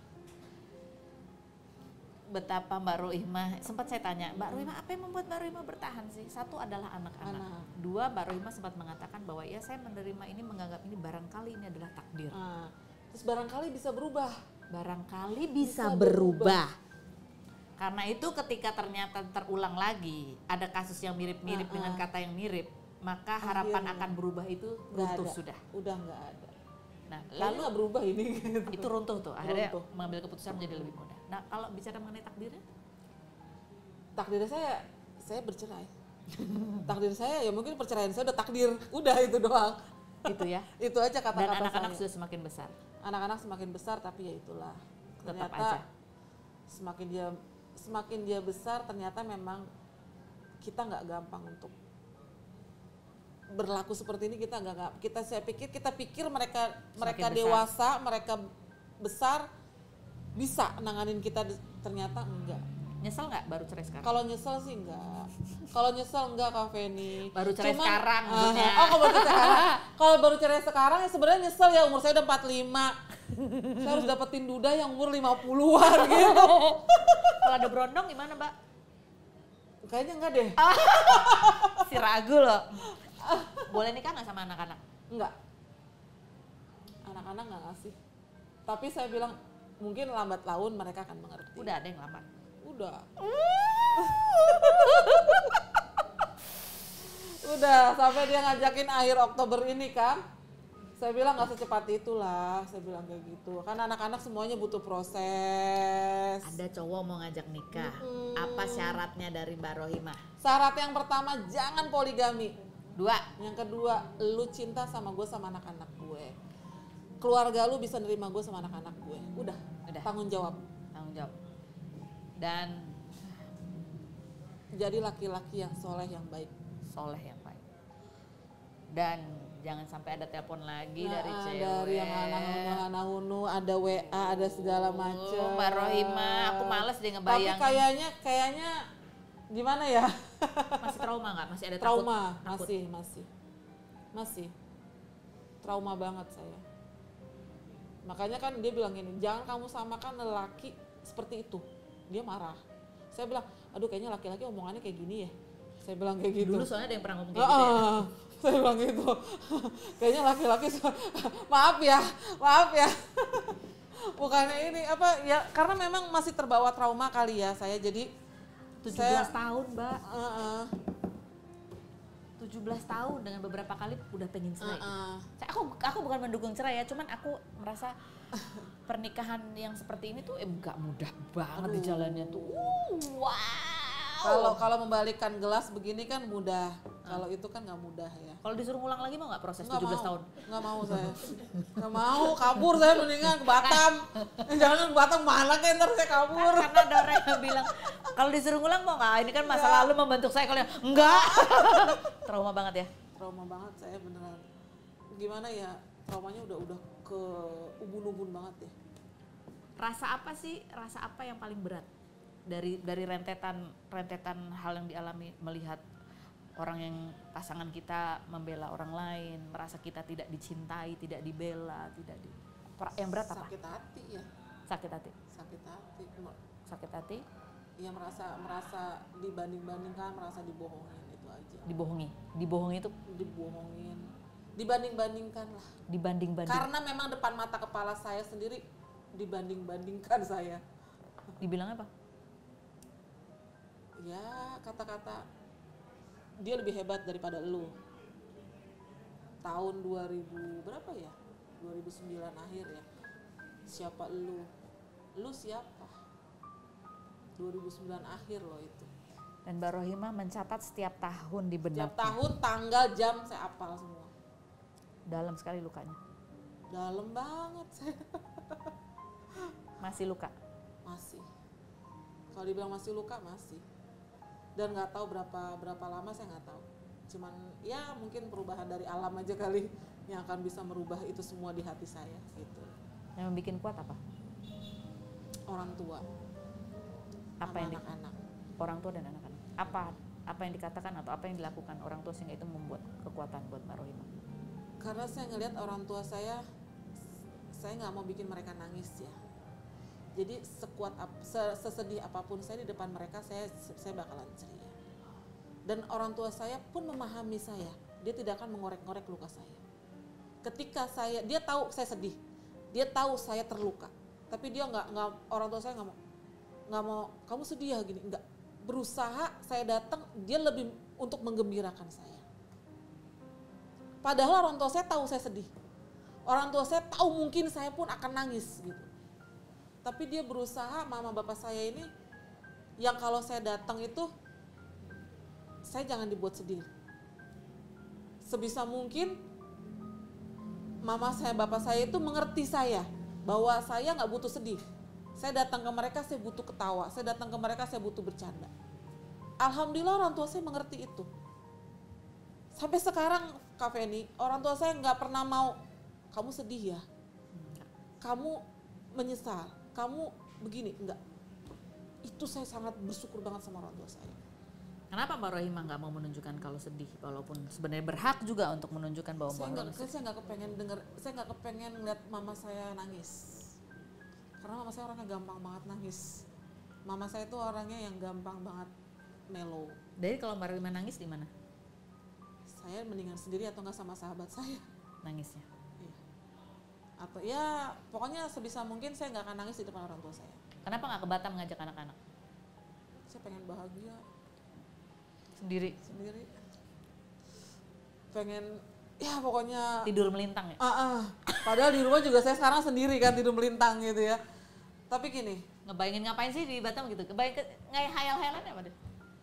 Betapa Mbak Rohima, sempat saya tanya, Mbak Rohima apa yang membuat Mbak Rohima bertahan sih? Satu adalah anak-anak. Dua, Mbak Rohima sempat mengatakan bahwa ya saya menerima ini, menganggap ini barangkali ini adalah takdir. Terus barangkali bisa berubah. Barangkali bisa berubah. Karena itu ketika ternyata terulang lagi, ada kasus yang mirip-mirip dengan kata yang mirip, maka harapan akan berubah itu runtuh sudah. Udah nggak ada. Nah, lalu nggak berubah ini. Gitu. Itu runtuh tuh. Akhirnya mengambil keputusan menjadi lebih mudah. Nah, kalau bicara mengenai takdirnya? Takdirnya saya bercerai. Takdir saya ya mungkin perceraian saya udah takdir. Udah itu doang. Itu ya. Itu aja kata-kata saya. Dan anak-anak sudah semakin besar. Anak-anak semakin besar tapi ya itulah. Tetap Ternyata aja. Semakin dia besar ternyata memang kita nggak gampang untuk berlaku seperti ini. Saya pikir mereka dewasa, mereka besar bisa nanganin kita, ternyata enggak. Nyesel nggak baru cerai sekarang? Kalau nyesel sih enggak. Kalau nyesel enggak Kak Feni. Baru cerai sekarang maksudnya. Kalau baru cerai sekarang ya sebenarnya nyesel ya, umur saya udah 45. Saya harus dapetin duda yang umur 50-an gitu. Kalau ada berondong gimana, Mbak? Kayaknya enggak deh. Si ragu loh. Boleh nikah nggak sama anak-anak? Enggak. Anak-anak nggak ngasih. Tapi saya bilang mungkin lambat laun mereka akan mengerti. Udah ada yang lambat? Udah. Udah, sampai dia ngajakin akhir Oktober ini kan. Saya bilang nggak secepat itulah, saya bilang kayak gitu. Kan anak-anak semuanya butuh proses. Ada cowok mau ngajak nikah, apa syaratnya dari Mbak Rohima? Syarat yang pertama, jangan poligami. 2. Yang kedua, lu cinta sama gue sama anak-anak gue. Keluarga lu bisa nerima gue sama anak-anak gue. Udah. Tanggung jawab. Dan jadi laki-laki yang soleh yang baik. Dan jangan sampai ada telepon lagi dari cewek. Dari yang hana-hunu, ada WA, ada segala macam. Mbak Rohima, aku males deh ngebayangin. Tapi kayaknya gimana ya? Masih trauma nggak? Masih ada trauma? takut? Masih. Trauma banget saya. Makanya kan dia bilang gini, jangan kamu samakan lelaki seperti itu. Dia marah. Saya bilang, aduh kayaknya laki-laki omongannya kayak gini ya. Saya bilang kayak gitu. Dulu soalnya ada yang pernah ngomong kayak gitu ya. Saya bilang gitu. Kayaknya laki-laki maaf ya. Bukannya ini apa ya, karena memang masih terbawa trauma kali ya saya, jadi 17 tahun, Mbak. 17 tahun dengan beberapa kali udah pengen cerai. Aku bukan mendukung cerai ya, cuman aku merasa pernikahan yang seperti ini tuh gak mudah banget di jalannya tuh. Wow. Kalau membalikkan gelas begini kan mudah. Kalau itu kan nggak mudah ya. Kalau disuruh ngulang lagi mau nggak proses 17 tahun? Nggak mau saya. Nggak mau, kabur saya mendingan ke Batam. Jangan ke Batam, mana kayak ntar saya kabur. Karena ada orang yang bilang, kalau disuruh ngulang mau nggak? Ini kan masa lalu membentuk saya. Kalau enggak. Trauma banget ya? Trauma banget saya beneran. Gimana ya, traumanya udah ke ubun-ubun banget ya. Rasa apa yang paling berat? Dari rentetan hal yang dialami, melihat orang yang pasangan kita membela orang lain, merasa kita tidak dicintai, tidak dibela, yang berat apa? Sakit hati ya. Sakit hati. Iya, merasa dibanding-bandingkan, merasa dibohongin, itu aja. Dibohongi itu? Dibohongin. Dibanding-bandingkan lah. Karena memang depan mata kepala saya sendiri dibanding-bandingkan saya. Dibilang apa? Ya kata-kata dia lebih hebat daripada lu. Tahun 2000 berapa ya? 2009 akhir ya. Siapa lu? Lu siapa? 2009 akhir loh itu. Dan Mbak Rohimah mencatat setiap tahun di benaknya. Setiap tahun, tanggal, jam saya hafal semua. Dalam sekali lukanya. Dalam banget saya. Masih luka? Masih. Kalau dibilang masih luka, masih. Dan nggak tahu berapa lama, saya nggak tahu. Cuman ya mungkin perubahan dari alam aja kali yang akan bisa merubah itu semua di hati saya gitu. Yang membuat kuat apa? Orang tua. Apa yang anak-anak. Orang tua dan anak-anak. Apa yang dikatakan atau apa yang dilakukan orang tua sehingga itu membuat kekuatan buat Mbak Rohimah? Karena saya ngelihat orang tua saya nggak mau bikin mereka nangis ya. Jadi sesedih apapun saya di depan mereka, saya bakalan ceria. Dan orang tua saya pun memahami saya. Dia tidak akan mengorek-ngorek luka saya. Ketika dia tahu saya sedih, dia tahu saya terluka. Tapi dia orang tua saya nggak mau kamu sedih ya gini, enggak. Berusaha saya datang, dia lebih untuk menggembirakan saya. Padahal orang tua saya tahu saya sedih. Orang tua saya tahu mungkin saya pun akan nangis gitu. Tapi dia berusaha, mama bapak saya ini, yang kalau saya datang itu, saya jangan dibuat sedih. Sebisa mungkin, mama saya, bapak saya itu mengerti saya, bahwa saya nggak butuh sedih. Saya datang ke mereka, saya butuh ketawa. Saya datang ke mereka, saya butuh bercanda. Alhamdulillah orang tua saya mengerti itu. Sampai sekarang, Kak Feni, orang tua saya nggak pernah mau, kamu sedih ya, kamu menyesal, kamu begini, enggak. Itu saya sangat bersyukur banget sama orang tua saya. Kenapa Mbak Rohimah nggak mau menunjukkan kalau sedih, walaupun sebenarnya berhak juga untuk menunjukkan bahwa saya nggak kepengen ngeliat mama saya nangis. Karena mama saya orangnya gampang banget nangis. Mama saya itu orangnya yang gampang banget mellow. Jadi kalau Mbak Rohimah nangis di mana? Saya mendingan sendiri atau nggak sama sahabat saya. Nangisnya? Iya. Atau ya pokoknya sebisa mungkin saya nggak akan nangis di depan orang tua saya. Kenapa nggak ke Batam ngajak anak-anak? Saya pengen bahagia. Sendiri? Pengen ya pokoknya tidur melintang ya? Padahal di rumah juga saya sekarang sendiri kan tidur melintang gitu ya. Tapi gini, ngebayangin ngapain sih di Batam gitu? Nggak hayal-hayalan apa deh?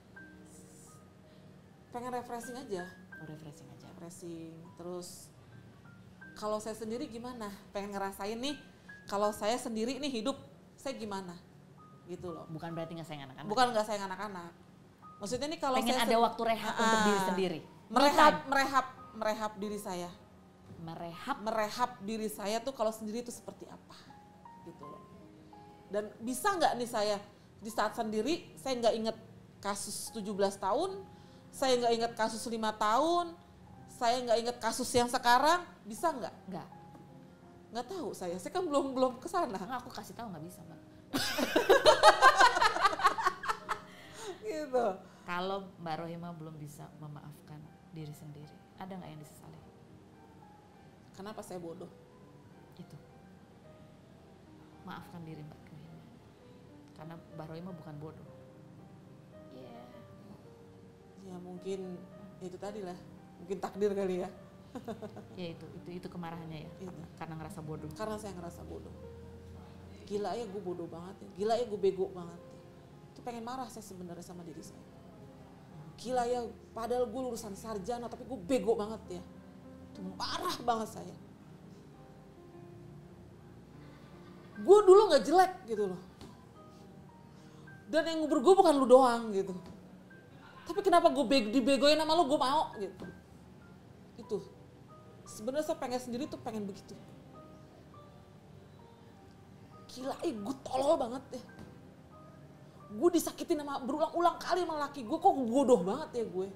Pengen refreshing aja. Oh, refreshing aja. Refreshing. Terus kalau saya sendiri gimana? Pengen ngerasain nih kalau saya sendiri nih hidup saya gimana? Gitu loh. Bukan berarti nggak sayang anak-anak. Bukan nggak sayang anak-anak. Maksudnya nih kalau pengen ada waktu rehat untuk diri sendiri. Merehab diri saya. Merehab diri saya tuh kalau sendiri itu seperti apa? Gitu loh. Dan bisa nggak nih saya di saat sendiri saya nggak inget kasus 17 tahun, saya nggak inget kasus 5 tahun, saya nggak inget kasus yang sekarang, bisa nggak? Nggak tahu saya kan belum kesana. Aku kasih tahu nggak bisa Mbak. Gitu. Kalau Mbak Rohimah belum bisa memaafkan diri sendiri, ada nggak yang disesali? Kenapa saya bodoh? Itu. Maafkan diri Mbak Rohimah. Karena Mbak Rohimah bukan bodoh. Iya. Ya mungkin itu tadi lah. Mungkin takdir kali ya. Ya itu kemarahannya ya. Itu. Karena ngerasa bodoh. Karena saya ngerasa bodoh. Gila ya gue bodoh banget ya. Gila ya gue bego banget ya. Itu pengen marah saya sebenarnya sama diri saya. Gila ya, padahal gue lulusan sarjana tapi gue bego banget ya. Itu marah banget saya. Gue dulu gak jelek gitu loh. Dan yang ngubur gue bukan lu doang gitu. Tapi kenapa gue dibegoin sama lu, gue mau gitu. Itu. Sebenarnya saya pengen sendiri tuh pengen begitu. Gila gue tolol banget ya. Gue disakitin sama berulang-ulang kali sama laki gue, kok bodoh banget ya gue.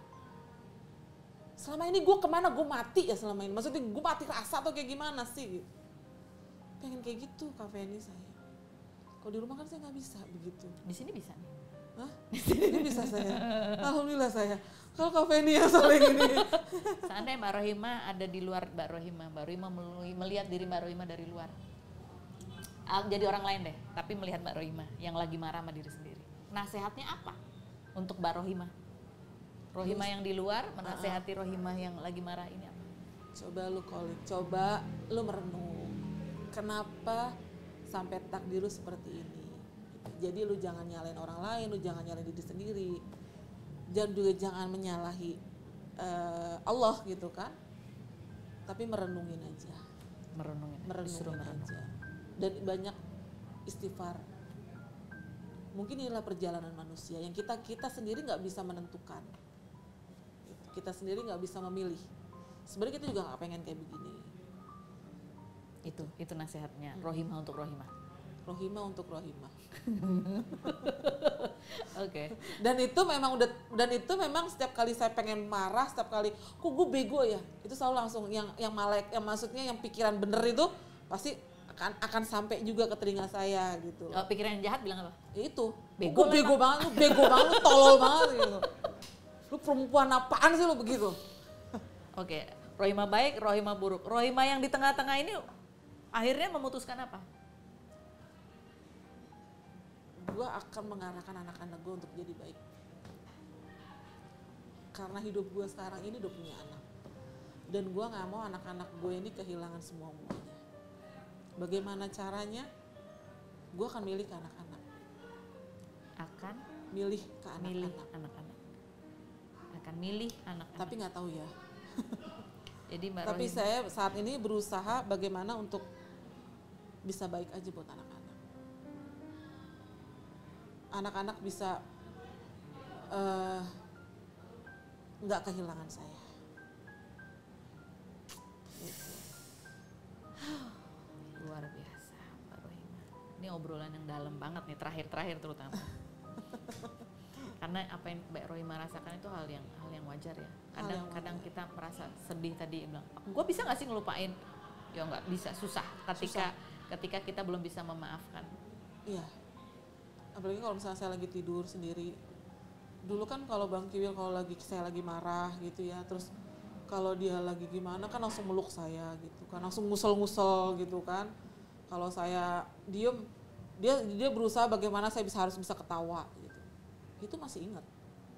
Selama ini gue kemana, gue mati ya selama ini. Maksudnya gue mati rasa atau kayak gimana sih gitu. Pengen kayak gitu Kak Feni saya. Kalau di rumah kan saya gak bisa begitu. Di sini bisa nih. Hah? Ini bisa saya. Alhamdulillah saya. Kalau Kak Feni yang soalnya gini. Seandainya Mbak Rohimah ada di luar Mbak Rohimah melihat diri Mbak Rohimah dari luar. Jadi orang lain deh, tapi melihat Mbak Rohimah yang lagi marah sama diri sendiri. Nasehatnya apa untuk Mbak Rohimah? Rohimah yang di luar menasehati Rohimah yang lagi marah ini apa? Coba lu calling, coba lu merenung. Kenapa sampai takdir lu seperti ini? Jadi lu jangan nyalain orang lain, lu jangan nyalain diri sendiri, dan juga jangan menyalahi Allah gitu kan, tapi merenungin aja, Disuruh merenung. aja, dan banyak istighfar. Mungkin inilah perjalanan manusia yang kita sendiri nggak bisa menentukan, kita sendiri nggak bisa memilih. Sebenarnya kita juga nggak pengen kayak begini. Itu nasihatnya Rohimah untuk Rohimah. Rohimah untuk Rohimah. Oke. Dan itu memang setiap kali saya pengen marah, setiap kali kok gue bego ya, itu selalu langsung yang maksudnya yang pikiran bener itu pasti akan sampai juga ke telinga saya gitu. Kalau pikiran yang jahat bilang apa? Itu Bego lu bego banget, lu tolol banget gitu. Lu perempuan apaan sih lu begitu? Oke, Rohimah baik, Rohimah buruk. Rohimah yang di tengah-tengah ini akhirnya memutuskan apa? Gue akan mengarahkan anak-anak gue untuk jadi baik. Karena hidup gue sekarang ini udah punya anak. Dan gue gak mau anak-anak gue ini kehilangan semuanya. Bagaimana caranya? Gue akan milih ke anak-anak. Milih ke anak-anak. Akan milih anak-anak. Tapi gak tahu ya. Jadi Mbak Tapi Rohimah, saya saat ini berusaha bagaimana untuk bisa baik aja buat anak-anak. Anak-anak bisa nggak kehilangan saya. luar biasa Mbak Rohimah. Ini obrolan yang dalam banget nih, terakhir terutama. Karena apa yang Mbak Rohimah rasakan itu hal yang wajar ya. Kadang kita merasa sedih tadi, bilang, gue bisa nggak sih ngelupain? Ya nggak bisa, susah. Ketika kita belum bisa memaafkan. Iya. Apalagi kalau misalnya saya lagi tidur sendiri. Dulu kan kalau Bang Kiwil saya lagi marah gitu ya, terus kalau dia lagi gimana kan langsung meluk saya gitu kan, langsung ngusel-ngusel gitu kan. Kalau saya diem, dia berusaha bagaimana saya harus bisa ketawa gitu. Itu masih ingat.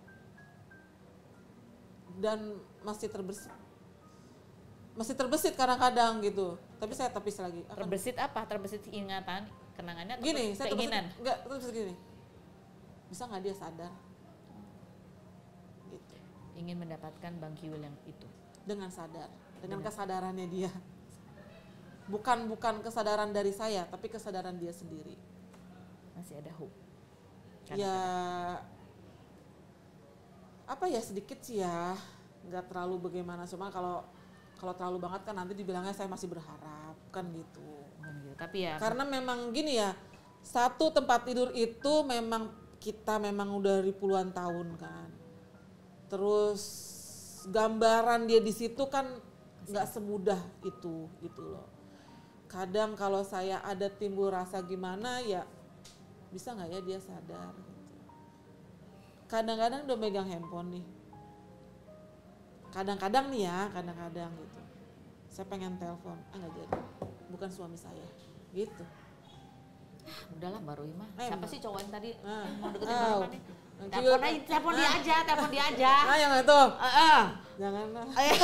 Dan masih terbesit kadang-kadang gitu. Tapi saya tepis lagi. Terbesit apa? Terbesit ingatan, kenangannya atau Gini, saya keinginan? terbesit gini. Bisa nggak dia sadar? Gitu. Ingin mendapatkan Bang Kiwil yang itu. Dengan sadar, dengan kesadarannya dia. Bukan kesadaran dari saya, tapi kesadaran dia sendiri. Masih ada hope. Ya, apa ya, sedikit sih ya, nggak terlalu bagaimana. Cuma kalau terlalu banget kan nanti dibilangnya saya masih berharap, kan gitu. Tapi ya. Karena memang gini ya, satu tempat tidur itu memang kita udah puluhan tahun kan. Terus gambaran dia di situ kan nggak semudah itu gitu loh. Kadang kalau saya ada timbul rasa gimana ya, bisa nggak ya dia sadar gitu. Kadang-kadang udah megang handphone nih. Kadang-kadang gitu. Saya pengen telepon, nggak jadi. Bukan suami saya, gitu. Udahlah Mbak Rohimah. Siapa sih cowok yang tadi mau deketin Mbak Rohimah nih? Telepon dia aja. Nah yang itu. Jangan lah.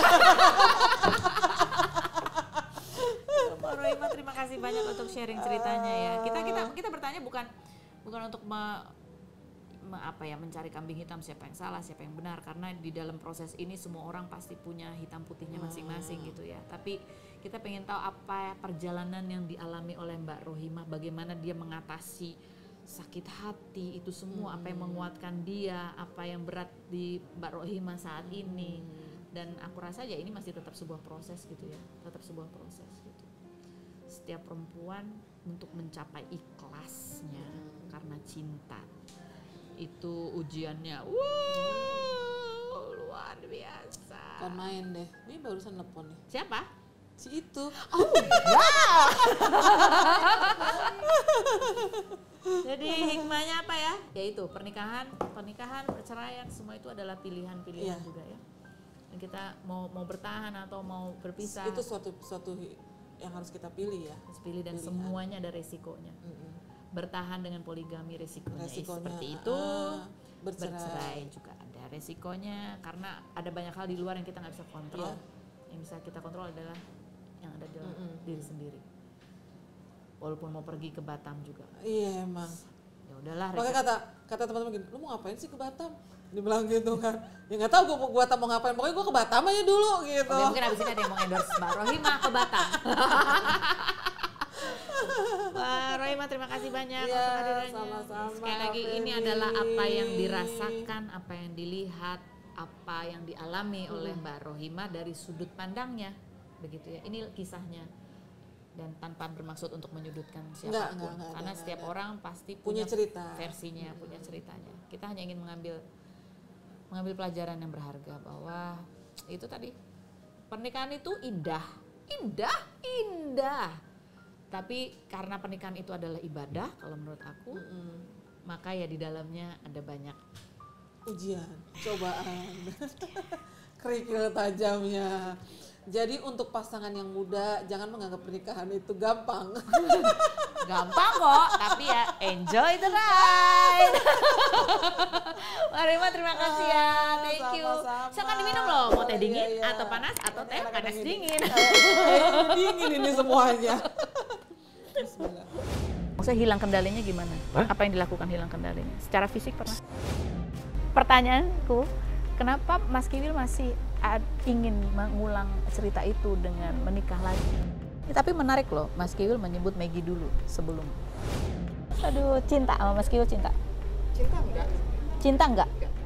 Mbak Rohimah, terima kasih banyak untuk sharing ceritanya ya. Kita bertanya bukan untuk mencari kambing hitam siapa yang salah, siapa yang benar, karena di dalam proses ini semua orang pasti punya hitam putihnya masing-masing gitu ya. Tapi kita pengen tahu apa perjalanan yang dialami oleh Mbak Rohimah, bagaimana dia mengatasi sakit hati itu semua, apa yang menguatkan dia, apa yang berat di Mbak Rohimah saat ini. Dan aku rasa ya ini masih tetap sebuah proses gitu ya, gitu. Setiap perempuan untuk mencapai ikhlasnya karena cinta, itu ujiannya luar biasa. Kan main deh, ini barusan telepon nih. Siapa? Si itu. Jadi hikmahnya apa ya? Yaitu pernikahan, perceraian, semua itu adalah pilihan-pilihan juga ya. Dan kita mau bertahan atau mau berpisah, itu suatu yang harus kita pilih ya. harus pilih, dan semuanya ada resikonya. Bertahan dengan poligami resikonya seperti itu, bercerai juga ada resikonya, karena ada banyak hal di luar yang kita nggak bisa kontrol. Yang bisa kita kontrol adalah yang ada dalam diri sendiri. Walaupun mau pergi ke Batam juga. Iya emang. Ya udahlah. Makanya kata teman-teman gini, lu mau ngapain sih ke Batam? Dibilang gitu kan. Ya nggak tahu gue ke Batam mau ngapain, pokoknya gue ke Batam aja dulu gitu. Oke, mungkin abis ini ada yang mau endorse Mbak Rohimah ke Batam. Mbak Rohimah, terima kasih banyak Ya, untuk kehadirannya. sama-sama, Sekali lagi Feli. ini adalah apa yang dirasakan, apa yang dilihat, apa yang dialami oleh Mbak Rohimah dari sudut pandangnya, begitu ya. Ini kisahnya. Dan tanpa bermaksud untuk menyudutkan siapapun, Enggak, karena setiap orang pasti Punya cerita. versinya, punya ceritanya. Kita hanya ingin mengambil pelajaran yang berharga bahwa itu tadi, pernikahan itu indah. Tapi karena pernikahan itu adalah ibadah kalau menurut aku, maka ya di dalamnya ada banyak Ujian, cobaan, kerikil tajamnya. Jadi untuk pasangan yang muda jangan menganggap pernikahan itu gampang. gampang kok, tapi ya enjoy the ride. Mbak Rohimah, terima kasih ya, thank you. Sama-sama. Silakan diminum loh, mau teh dingin Iya. atau panas atau teh panas dingin. Dingin ini semuanya. Bismillah. Maksudnya hilang kendalinya gimana? Apa yang dilakukan hilang kendalinya? Secara fisik pernah? Pertanyaanku, kenapa Mas Kiwil masih ingin mengulang cerita itu dengan menikah lagi? Ya, tapi menarik loh, Mas Kiwil menyebut Maggie dulu sebelum. Aduh, cinta sama Mas Kiwil, cinta? Cinta enggak? Cinta enggak?